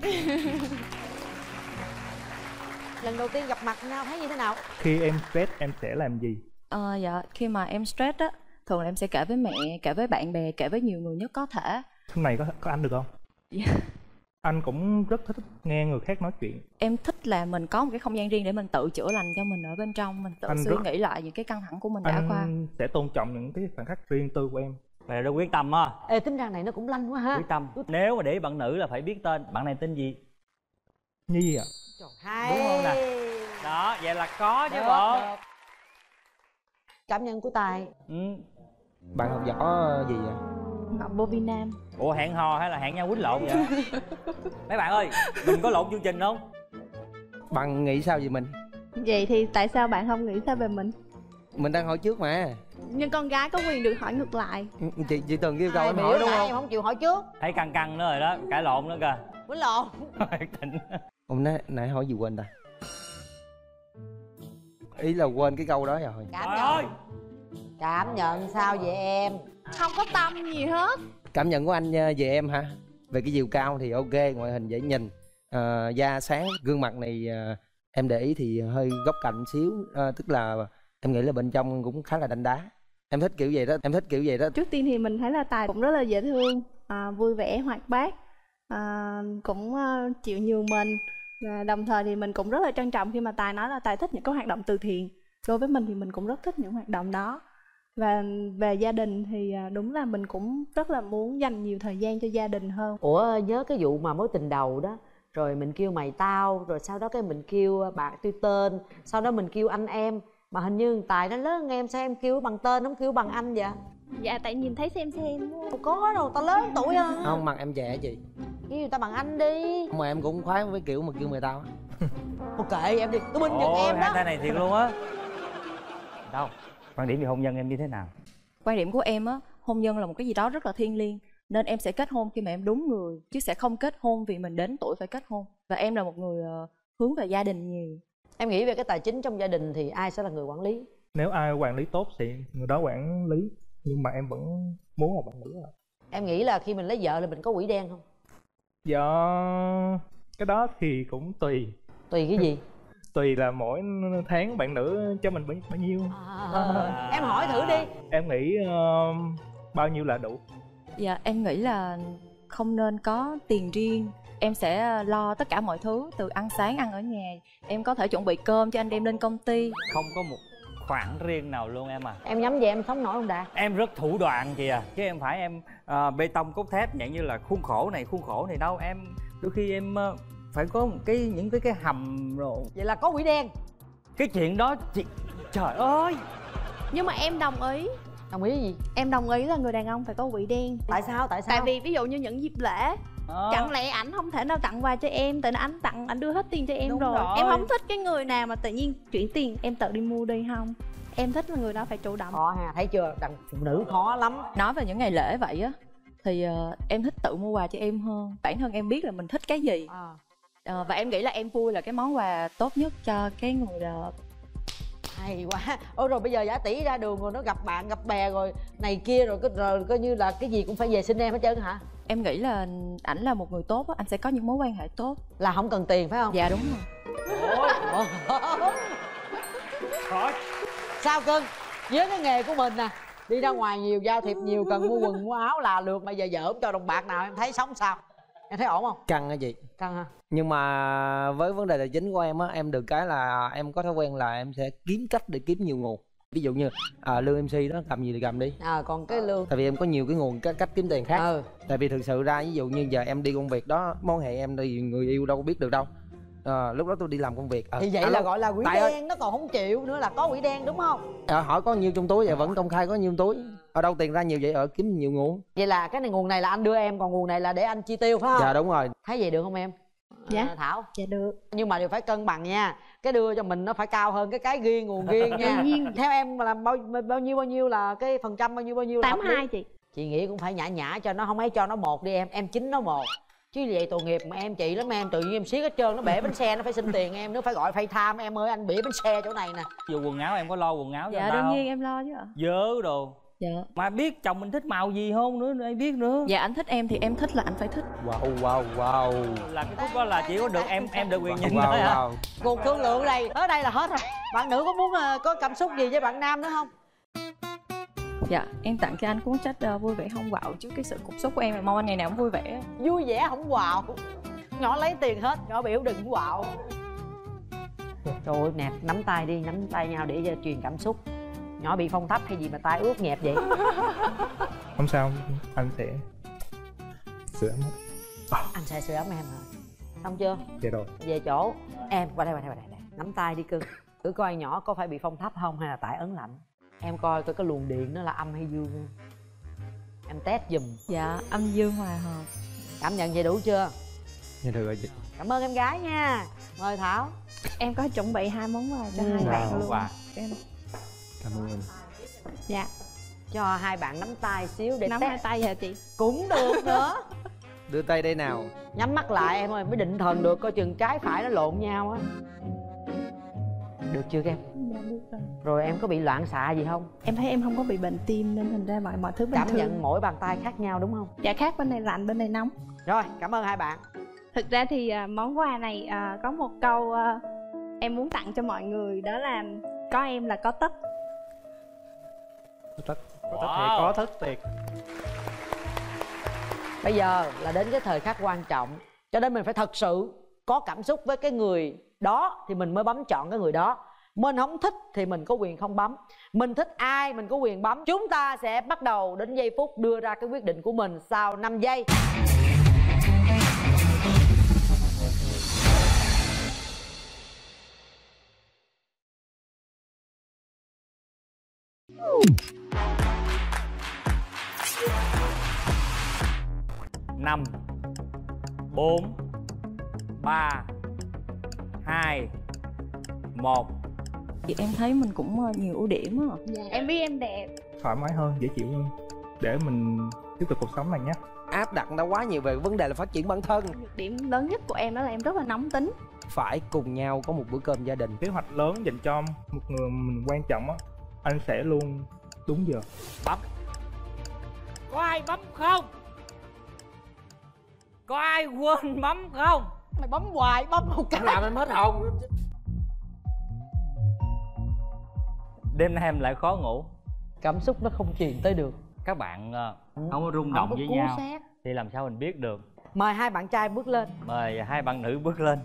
Lần đầu tiên gặp mặt nhau thấy như thế nào? Khi em stress em sẽ làm gì? Ờ, dạ, khi mà em stress á, thường là em sẽ kể với mẹ, kể với bạn bè, kể với nhiều người nhất có thể. Thứ này có có anh được không? Dạ. Anh cũng rất thích nghe người khác nói chuyện. Em thích là mình có một cái không gian riêng để mình tự chữa lành cho mình ở bên trong, mình tự anh suy rất... nghĩ lại những cái căng thẳng của mình anh đã qua. Anh sẽ tôn trọng những cái khoảnh khắc riêng tư của em. Vậy là rất quyết tâm á. Ê, tính ra này nó cũng lanh quá ha. Quyết tâm. Nếu mà để bạn nữ là phải biết tên. Bạn này tên gì? Nhi ạ. Hay. Đúng không nè? Đó, vậy là có chứ bộ. Cảm nhận của Tài. Ừ. Bạn học võ gì vậy? Học Bobby Nam. Ủa hẹn hò hay là hẹn nhau quýnh lộn vậy? Mấy bạn ơi, mình có lộn chương trình không? Bạn nghĩ sao về mình? Vậy thì tại sao bạn không nghĩ sao về mình? Mình đang hỏi trước mà. Nhưng con gái có quyền được hỏi ngược lại. Chị chị Tường kêu câu Ai em biểu hỏi đúng nãy không? em không chịu hỏi trước. Thấy căng căng nữa rồi đó, cãi lộn nữa kìa. Quýnh lộn. Tỉnh. Ông nãy, nãy hỏi gì quên ta? Ý là quên cái câu đó rồi. Cảm nhận. Cảm nhận sao vậy em? Không có tâm gì hết. Cảm nhận của anh về em hả? Về cái chiều cao thì ok, ngoại hình dễ nhìn, à, da sáng, gương mặt này à, em để ý thì hơi góc cạnh xíu, à, tức là em nghĩ là bên trong cũng khá là đanh đá. Em thích kiểu vậy đó, em thích kiểu vậy đó. Trước tiên thì mình thấy là Tài cũng rất là dễ thương, à, vui vẻ, hoạt bát, à, cũng uh, chịu nhường mình. Và đồng thời thì mình cũng rất là trân trọng khi mà Tài nói là Tài thích những cái hoạt động từ thiện. Đối với mình thì mình cũng rất thích những hoạt động đó. Và về gia đình thì đúng là mình cũng rất là muốn dành nhiều thời gian cho gia đình hơn. Ủa nhớ cái vụ mà mối tình đầu đó, rồi mình kêu mày tao, rồi sau đó cái mình kêu bạn tôi tên, sau đó mình kêu anh em. Mà hình như Tài nó lớn hơn em, sao em kêu bằng tên không kêu bằng anh vậy? Dạ tại nhìn thấy xem xem. Không có đâu, tao lớn tuổi hơn. Không, mặt em trẻ chị. Kêu người ta bằng anh đi. Mà em cũng khoái với kiểu mà kêu mày tao. Ok em đi, tôi binh giùm em đó. Hai tay này thiệt luôn á. Đâu? Quan điểm về hôn nhân em như thế nào? Quan điểm của em á, hôn nhân là một cái gì đó rất là thiêng liêng. Nên em sẽ kết hôn khi mà em đúng người, chứ sẽ không kết hôn vì mình đến tuổi phải kết hôn. Và em là một người uh, hướng về gia đình nhiều. Em nghĩ về cái tài chính trong gia đình thì ai sẽ là người quản lý? Nếu ai quản lý tốt thì người đó quản lý. Nhưng mà em vẫn muốn là bạn nữ rồi. Em nghĩ là khi mình lấy vợ là mình có quỹ đen không? Dạ cái đó thì cũng tùy. Tùy cái gì? Tùy là mỗi tháng bạn nữ cho mình bao, bao nhiêu. À, em hỏi thử đi. Em nghĩ uh, bao nhiêu là đủ? Dạ em nghĩ là không nên có tiền riêng. Em sẽ lo tất cả mọi thứ, từ ăn sáng ăn ở nhà. Em có thể chuẩn bị cơm cho anh đem lên công ty. Không có một khoản riêng nào luôn em à. Em nhắm về em sống nổi không Đạt? Em rất thủ đoạn chị à, chứ em phải em uh, bê tông cốt thép dạng như là khuôn khổ này khuôn khổ này đâu. Em đôi khi em uh, phải có một cái những cái cái hầm rồi. Vậy là có quỹ đen. Cái chuyện đó chị, trời ơi. Nhưng mà em đồng ý. Đồng ý gì? Em đồng ý là người đàn ông phải có quỹ đen. Tại sao? Tại sao? Tại vì ví dụ như những dịp lễ, à. chẳng lẽ ảnh không thể nào tặng quà cho em, tại ảnh tặng ảnh đưa hết tiền cho em. Đúng rồi. rồi. Em không thích cái người nào mà tự nhiên chuyển tiền em tự đi mua đi, không. Em thích là người đó phải chủ động. Khó ha, thấy chưa, đàn phụ nữ khó lắm. Nói về những ngày lễ vậy á thì uh, em thích tự mua quà cho em hơn. Bản thân em biết là mình thích cái gì, à. uh, và em nghĩ là em vui là cái món quà tốt nhất cho cái người đó. Hay quá. Ôi rồi bây giờ giả tỷ ra đường rồi nó gặp bạn gặp bè rồi này kia rồi, rồi coi như là cái gì cũng phải về xin em hết trơn hả? Em nghĩ là ảnh là một người tốt á, anh sẽ có những mối quan hệ tốt. Là không cần tiền phải không? Dạ đúng rồi. Khỏi. Sao cưng? Với cái nghề của mình nè, đi ra ngoài nhiều, giao thiệp nhiều, cần mua quần mua áo là lượt, mà giờ vợ không cho đồng bạc nào, em thấy sống sao? Em thấy ổn không? Căng hả chị? Căng hả? Nhưng mà với vấn đề tài chính của em á, em được cái là em có thói quen là em sẽ kiếm cách để kiếm nhiều nguồn. Ví dụ như à, lương em xê đó cầm gì thì cầm đi. À còn cái lương. Tại vì em có nhiều cái nguồn cách, cách kiếm tiền khác. Ừ. Tại vì thực sự ra ví dụ như giờ em đi công việc đó, mối hệ em thì người yêu đâu có biết được đâu. À, lúc đó tôi đi làm công việc. À, thì vậy à, là gọi là quỹ đen ơi. Nó còn không chịu nữa là có quỹ đen đúng không? À, hỏi có nhiêu trong túi vậy vẫn công khai có nhiêu túi. Ở đâu tiền ra nhiều vậy, ở kiếm nhiều nguồn. Vậy là cái này nguồn này là anh đưa em, còn nguồn này là để anh chi tiêu phải không? Dạ đúng rồi. Thấy vậy được không em? Dạ. À, Thảo? Dạ được. Nhưng mà đều phải cân bằng nha. Cái đưa cho mình nó phải cao hơn cái cái riêng, nguồn riêng nha. Theo em là bao bao nhiêu bao nhiêu là cái phần trăm, bao nhiêu bao nhiêu là tám mươi hai chị. Chị nghĩ cũng phải nhã nhã cho nó, không ấy cho nó một đi em. Em chín nó một. Chứ vậy tội nghiệp mà em chị lắm em, tự nhiên em siết hết trơn, nó bể bánh xe nó phải xin tiền em, nó phải gọi pay time em ơi anh bể bánh xe chỗ này nè. Dù quần áo em có lo quần áo cho dạ em đương bao? nhiên em lo chứ ạ. Dớ đồ. Dạ. Mà biết chồng mình thích màu gì không nữa, ai biết nữa. Dạ anh thích em thì em thích là anh phải thích. Wow wow wow. Là cái khúc đó là chỉ có được em em được quyền nhìn wow, thôi hả? wow. Cuộc thương lượng này tới đây là hết rồi. Bạn nữ có muốn uh, có cảm xúc gì với bạn nam nữa không? Dạ em tặng cho anh cuốn sách uh, vui vẻ không quạo, chứ cái sự cục xúc của em là mong anh ngày nào cũng vui vẻ. Vui vẻ không quạo. Nhỏ lấy tiền hết, nhỏ biểu đừng quạo. Trời ơi nè, nắm tay đi, nắm tay nhau để uh, truyền cảm xúc. Nhỏ bị phong thấp hay gì mà tay ướt nhẹp vậy? Không sao, anh sẽ sửa ấm. Oh. Anh sẽ sửa ấm em hả? Xong chưa? Dạ rồi. Về chỗ em, qua đây qua đây qua đây, đây. Nắm tay đi cưng. Thử coi nhỏ có phải bị phong thấp không hay là tại ấn lạnh. Em coi coi cái luồng điện nó là âm hay dương nha. Em test giùm. Dạ âm dương hòa hợp. Cảm nhận vậy đủ chưa? Dạ được rồi chị. Cảm ơn em gái nha. Mời Thảo. Em có chuẩn bị hai món quà cho ừ, hai bạn luôn. Quà. Em Cảm ơn. Dạ. Cho hai bạn nắm tay xíu để Nắm test. hai tay hả chị? Cũng được nữa. Đưa tay đây nào. Nhắm mắt lại em ơi, mới định thần được, coi chừng trái phải nó lộn nhau á. Được chưa các em? Dạ được rồi. Rồi em có bị loạn xạ gì không? Em thấy em không có bị bệnh tim nên thành ra mọi mọi thứ bình Cảm thường. nhận mỗi bàn tay khác nhau đúng không? Dạ khác, bên này lạnh bên này nóng. Rồi, cảm ơn hai bạn. Thực ra thì à, món quà này à, có một câu à, em muốn tặng cho mọi người, đó là có em là có tất. Có tất, có tất thiệt, có tất thiệt. Bây giờ là đến cái thời khắc quan trọng, cho nên mình phải thật sự có cảm xúc với cái người đó thì mình mới bấm chọn cái người đó. Mình không thích thì mình có quyền không bấm. Mình thích ai mình có quyền bấm. Chúng ta sẽ bắt đầu đến giây phút đưa ra cái quyết định của mình sau năm giây. Năm, bốn, ba, hai, một. Thì em thấy mình cũng nhiều ưu điểm á. Dạ. Em biết em đẹp. Thoải mái hơn, dễ chịu hơn để mình tiếp tục cuộc sống này nhé. Áp đặt nó quá nhiều về vấn đề là phát triển bản thân. Điểm lớn nhất của em đó là em rất là nóng tính. Phải cùng nhau có một bữa cơm gia đình. Kế hoạch lớn dành cho một người mình quan trọng á, anh sẽ luôn đúng giờ. Bấm. Có ai bấm không? Có ai quên bấm không? Mày bấm hoài, bấm một cái làm em hết hồn. Đêm nay em lại khó ngủ. Cảm xúc nó không truyền tới được. Các bạn uh, không có rung động Không có với cú nhau sát. thì làm sao mình biết được. Mời hai bạn trai bước lên. Mời hai bạn nữ bước lên.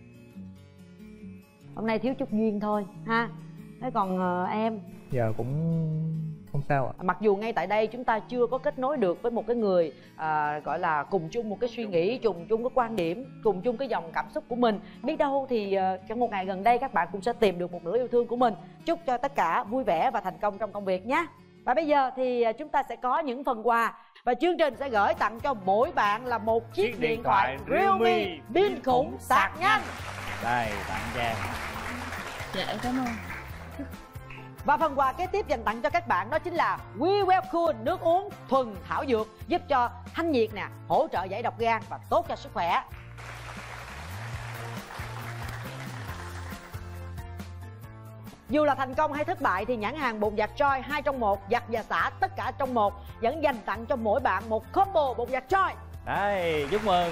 Hôm nay thiếu chút duyên thôi ha. Thế còn uh, em? Giờ cũng không sao ạ. Mặc dù ngay tại đây chúng ta chưa có kết nối được với một cái người à, gọi là cùng chung một cái suy nghĩ, cùng chung cái quan điểm, cùng chung cái dòng cảm xúc của mình. Biết đâu thì uh, trong một ngày gần đây các bạn cũng sẽ tìm được một nửa yêu thương của mình. Chúc cho tất cả vui vẻ và thành công trong công việc nhé. Và bây giờ thì uh, chúng ta sẽ có những phần quà. Và chương trình sẽ gửi tặng cho mỗi bạn là một chiếc, chiếc điện thoại Realme pin khủng sạc nhanh. Đây, bạn Trang. Dạ em cảm ơn. Và phần quà kế tiếp dành tặng cho các bạn đó chính là We Well Cool, nước uống thuần thảo dược giúp cho thanh nhiệt nè, hỗ trợ giải độc gan và tốt cho sức khỏe. Dù là thành công hay thất bại thì nhãn hàng bột giặt Joy hai trong một, giặt và xả tất cả trong một vẫn dành tặng cho mỗi bạn một combo bột giặt Joy. Đây, chúc mừng.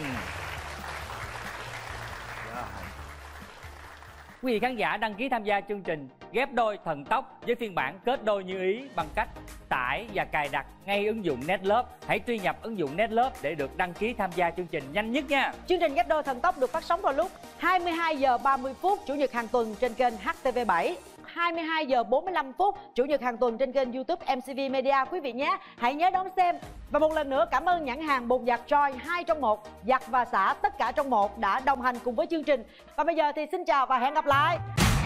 Quý vị khán giả đăng ký tham gia chương trình Ghép đôi thần tốc với phiên bản kết đôi như ý bằng cách tải và cài đặt ngay ứng dụng Netlove. Hãy truy nhập ứng dụng Netlove để được đăng ký tham gia chương trình nhanh nhất nha. Chương trình Ghép đôi thần tốc được phát sóng vào lúc hai mươi hai giờ ba mươi phút Chủ nhật hàng tuần trên kênh H T V bảy, hai mươi hai giờ bốn mươi lăm phút Chủ nhật hàng tuần trên kênh YouTube em xê vê Media quý vị nhé. Hãy nhớ đón xem. Và một lần nữa cảm ơn nhãn hàng bột giặt Joy hai trong một, giặt và xả tất cả trong một đã đồng hành cùng với chương trình. Và bây giờ thì xin chào và hẹn gặp lại.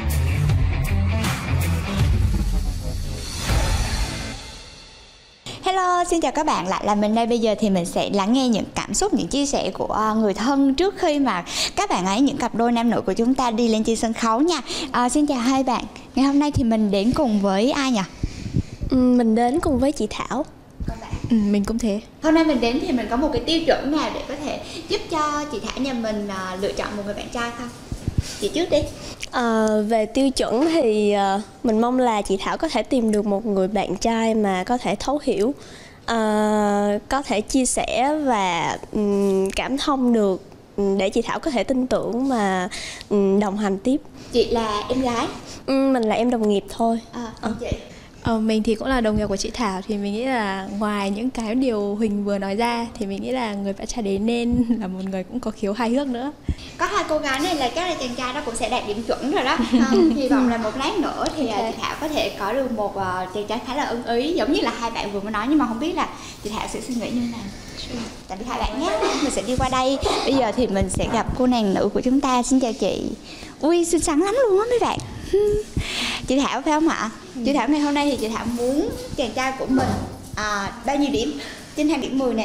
Hello, xin chào các bạn, lại là mình đây. Bây giờ thì mình sẽ lắng nghe những cảm xúc, những chia sẻ của người thân trước khi mà các bạn ấy, những cặp đôi nam nữ của chúng ta đi lên trên sân khấu nha. À, xin chào hai bạn. Ngày hôm nay thì mình đến cùng với ai nhỉ? Ừ, mình đến cùng với chị Thảo. Ừ, mình cũng thế. Hôm nay mình đến thì mình có một cái tiêu chuẩn nào để có thể giúp cho chị Thảo nhà mình uh, lựa chọn một người bạn trai không? Chị trước đi. À, về tiêu chuẩn thì uh, mình mong là chị Thảo có thể tìm được một người bạn trai mà có thể thấu hiểu, uh, có thể chia sẻ và um, cảm thông được, um, để chị Thảo có thể tin tưởng mà um, đồng hành tiếp. Chị là em gái? Um, mình là em đồng nghiệp thôi. À, à. Chị? Ờ, mình thì cũng là đồng nghiệp của chị Thảo. Thì mình nghĩ là ngoài những cái điều Huỳnh vừa nói ra thì mình nghĩ là người bạn trai đấy nên là một người cũng có khiếu hài hước nữa. Có hai cô gái này là chắc là chàng trai đó cũng sẽ đạt điểm chuẩn rồi đó. Hy vọng là một lát nữa thì okay. chị Thảo có thể có được một uh, chàng trai khá là ưng ý, giống như là hai bạn vừa mới nói, nhưng mà không biết là chị Thảo sẽ suy nghĩ như thế nào. Tạm biệt hai bạn nhé. Mình sẽ đi qua đây. Bây giờ thì mình sẽ gặp cô nàng nữ của chúng ta. Xin chào chị. Ui, xinh xắn lắm luôn á mấy bạn. Chị Thảo phải không ạ? Ừ. Chị Thảo ngày hôm nay thì chị Thảo muốn chàng trai của mình à, bao nhiêu điểm trên thang điểm mười nè?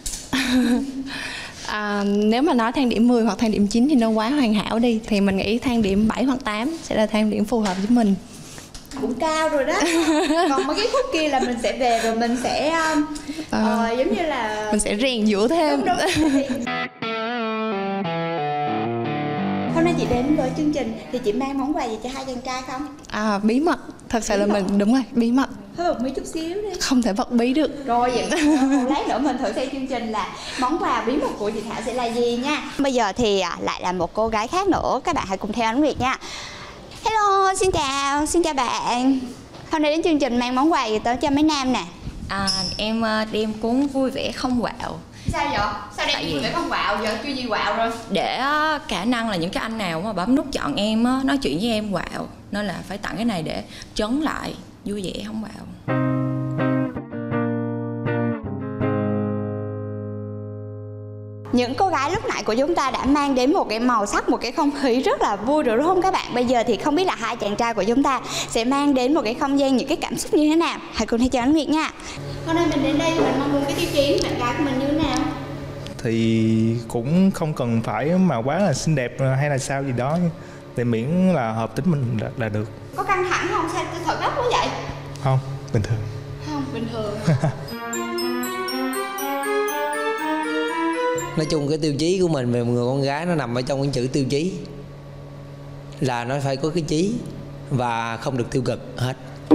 À, nếu mà nói thang điểm mười hoặc thang điểm chín thì nó quá hoàn hảo đi, thì mình nghĩ thang điểm bảy hoặc tám sẽ là thang điểm phù hợp với mình. cũng cao rồi đó. Còn mấy cái khúc kia là mình sẽ về rồi mình sẽ um, à, uh, giống như là mình sẽ rèn giũa thêm. Đúng, đúng. Hôm nay chị đến với chương trình thì chị mang món quà gì cho hai chàng trai không? À, bí mật. Thật sự là mình đúng rồi, bí mật. Hơi bật mí chút xíu đi. Không thể bật bí được. Rồi vậy một lát nữa mình thử xem chương trình là món quà bí mật của chị Thảo sẽ là gì nha. Bây giờ thì lại là một cô gái khác nữa, các bạn hãy cùng theo Ánh Nguyệt nha. Hello, xin chào, xin chào bạn. Hôm nay đến chương trình mang món quà gì tới cho mấy nam nè? À, em đem cuốn Vui Vẻ Không Quạo. Sao vậy? Sao đem Vui Vẻ Không Quạo giờ chưa gì quạo rồi? Để khả năng là những cái anh nào mà bấm nút chọn em á, nói chuyện với em quạo, nên là phải tặng cái này để trấn lại vui vẻ không quạo. Những cô gái lúc nãy của chúng ta đã mang đến một cái màu sắc, một cái không khí rất là vui rồi đúng không các bạn? Bây giờ thì không biết là hai chàng trai của chúng ta sẽ mang đến một cái không gian, những cái cảm xúc như thế nào? Hãy cùng theo chân Ánh Nguyệt nha. Hôm nay mình đến đây mình mong muốn cái tiêu chí bạn gái của mình như thế nào? Thì cũng không cần phải mà quá là xinh đẹp hay là sao gì đó, thì miễn là hợp tính mình là, là được. Có căng thẳng không? Sao tôi thở gấp quá vậy? Không, bình thường. Không, bình thường. Nói chung cái tiêu chí của mình về một người con gái nó nằm ở trong cái chữ tiêu chí, là nó phải có cái chí và không được tiêu cực hết.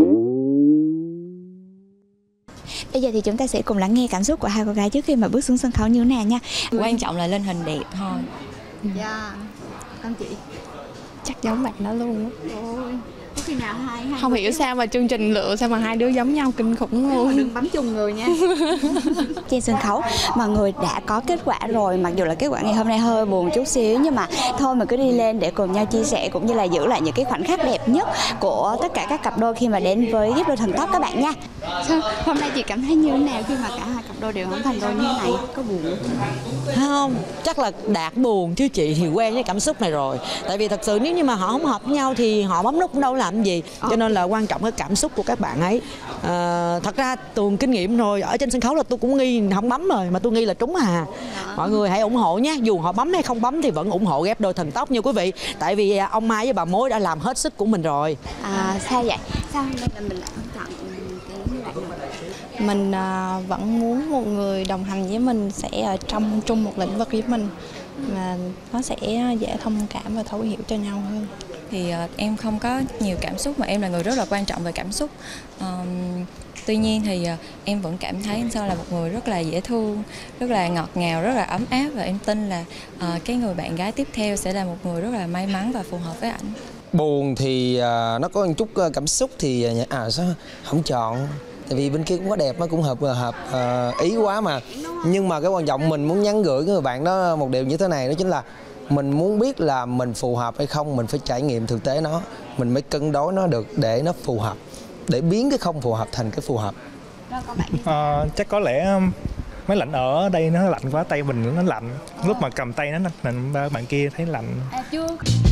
Bây giờ thì chúng ta sẽ cùng lắng nghe cảm xúc của hai cô gái trước khi mà bước xuống sân khấu như thế nào nha. Quan trọng là lên hình đẹp thôi. Dạ. Yeah. Con chị chắc giống bạn đó luôn á. Ôi, có khi nào hai, hai không hiểu sao mà chương trình lựa sao mà hai đứa giống nhau kinh khủng luôn. Đừng bấm chung người nha. Trên sân khấu mọi người đã có kết quả rồi, mặc dù là kết quả ngày hôm nay hơi buồn chút xíu, nhưng mà thôi mình cứ đi lên để cùng nhau chia sẻ cũng như là giữ lại những cái khoảnh khắc đẹp nhất của tất cả các cặp đôi khi mà đến với ghép đôi thần tốc các bạn nha. Sao? Hôm nay chị cảm thấy như thế nào khi mà cả hai cặp đôi đều không thành đôi như thế này? Có buồn không? Không, chắc là Đạt buồn chứ chị thì quen với cảm xúc này rồi. Tại vì thật sự nếu như mà họ không hợp với nhau thì họ bấm nút cũng đâu làm gì. Cho nên là quan trọng cái cảm xúc của các bạn ấy. À, thật ra Tường kinh nghiệm rồi, ở trên sân khấu là tôi cũng nghi không bấm rồi, mà tôi nghi là trúng à. Mọi người hãy ủng hộ nhé, dù họ bấm hay không bấm thì vẫn ủng hộ ghép đôi thần tốc như quý vị. Tại vì ông Mai với bà Mối đã làm hết sức của mình rồi. À, sao vậy? Sao hôm nay là mình lại không chọn cái như vậy nào? Mình à, vẫn muốn một người đồng hành với mình sẽ ở trong chung một lĩnh vực với mình, mà nó sẽ dễ thông cảm và thấu hiểu cho nhau hơn. Thì uh, em không có nhiều cảm xúc, mà em là người rất là quan trọng về cảm xúc. Uh, tuy nhiên thì uh, em vẫn cảm thấy anh Sơn là một người rất là dễ thương, rất là ngọt ngào, rất là ấm áp, và em tin là uh, cái người bạn gái tiếp theo sẽ là một người rất là may mắn và phù hợp với ảnh. Buồn thì uh, nó có một chút cảm xúc thì à sao không chọn, tại vì bên kia cũng có đẹp, nó cũng hợp hợp uh, ý quá mà. Nhưng mà cái quan trọng mình muốn nhắn gửi cái người bạn đó một điều như thế này, đó chính là mình muốn biết là mình phù hợp hay không, mình phải trải nghiệm thực tế nó, mình mới cân đối nó được để nó phù hợp, để biến cái không phù hợp thành cái phù hợp. À, chắc có lẽ máy lạnh ở đây nó lạnh quá, tay mình nó lạnh, lúc mà cầm tay nó lạnh, bạn kia thấy lạnh. À chưa.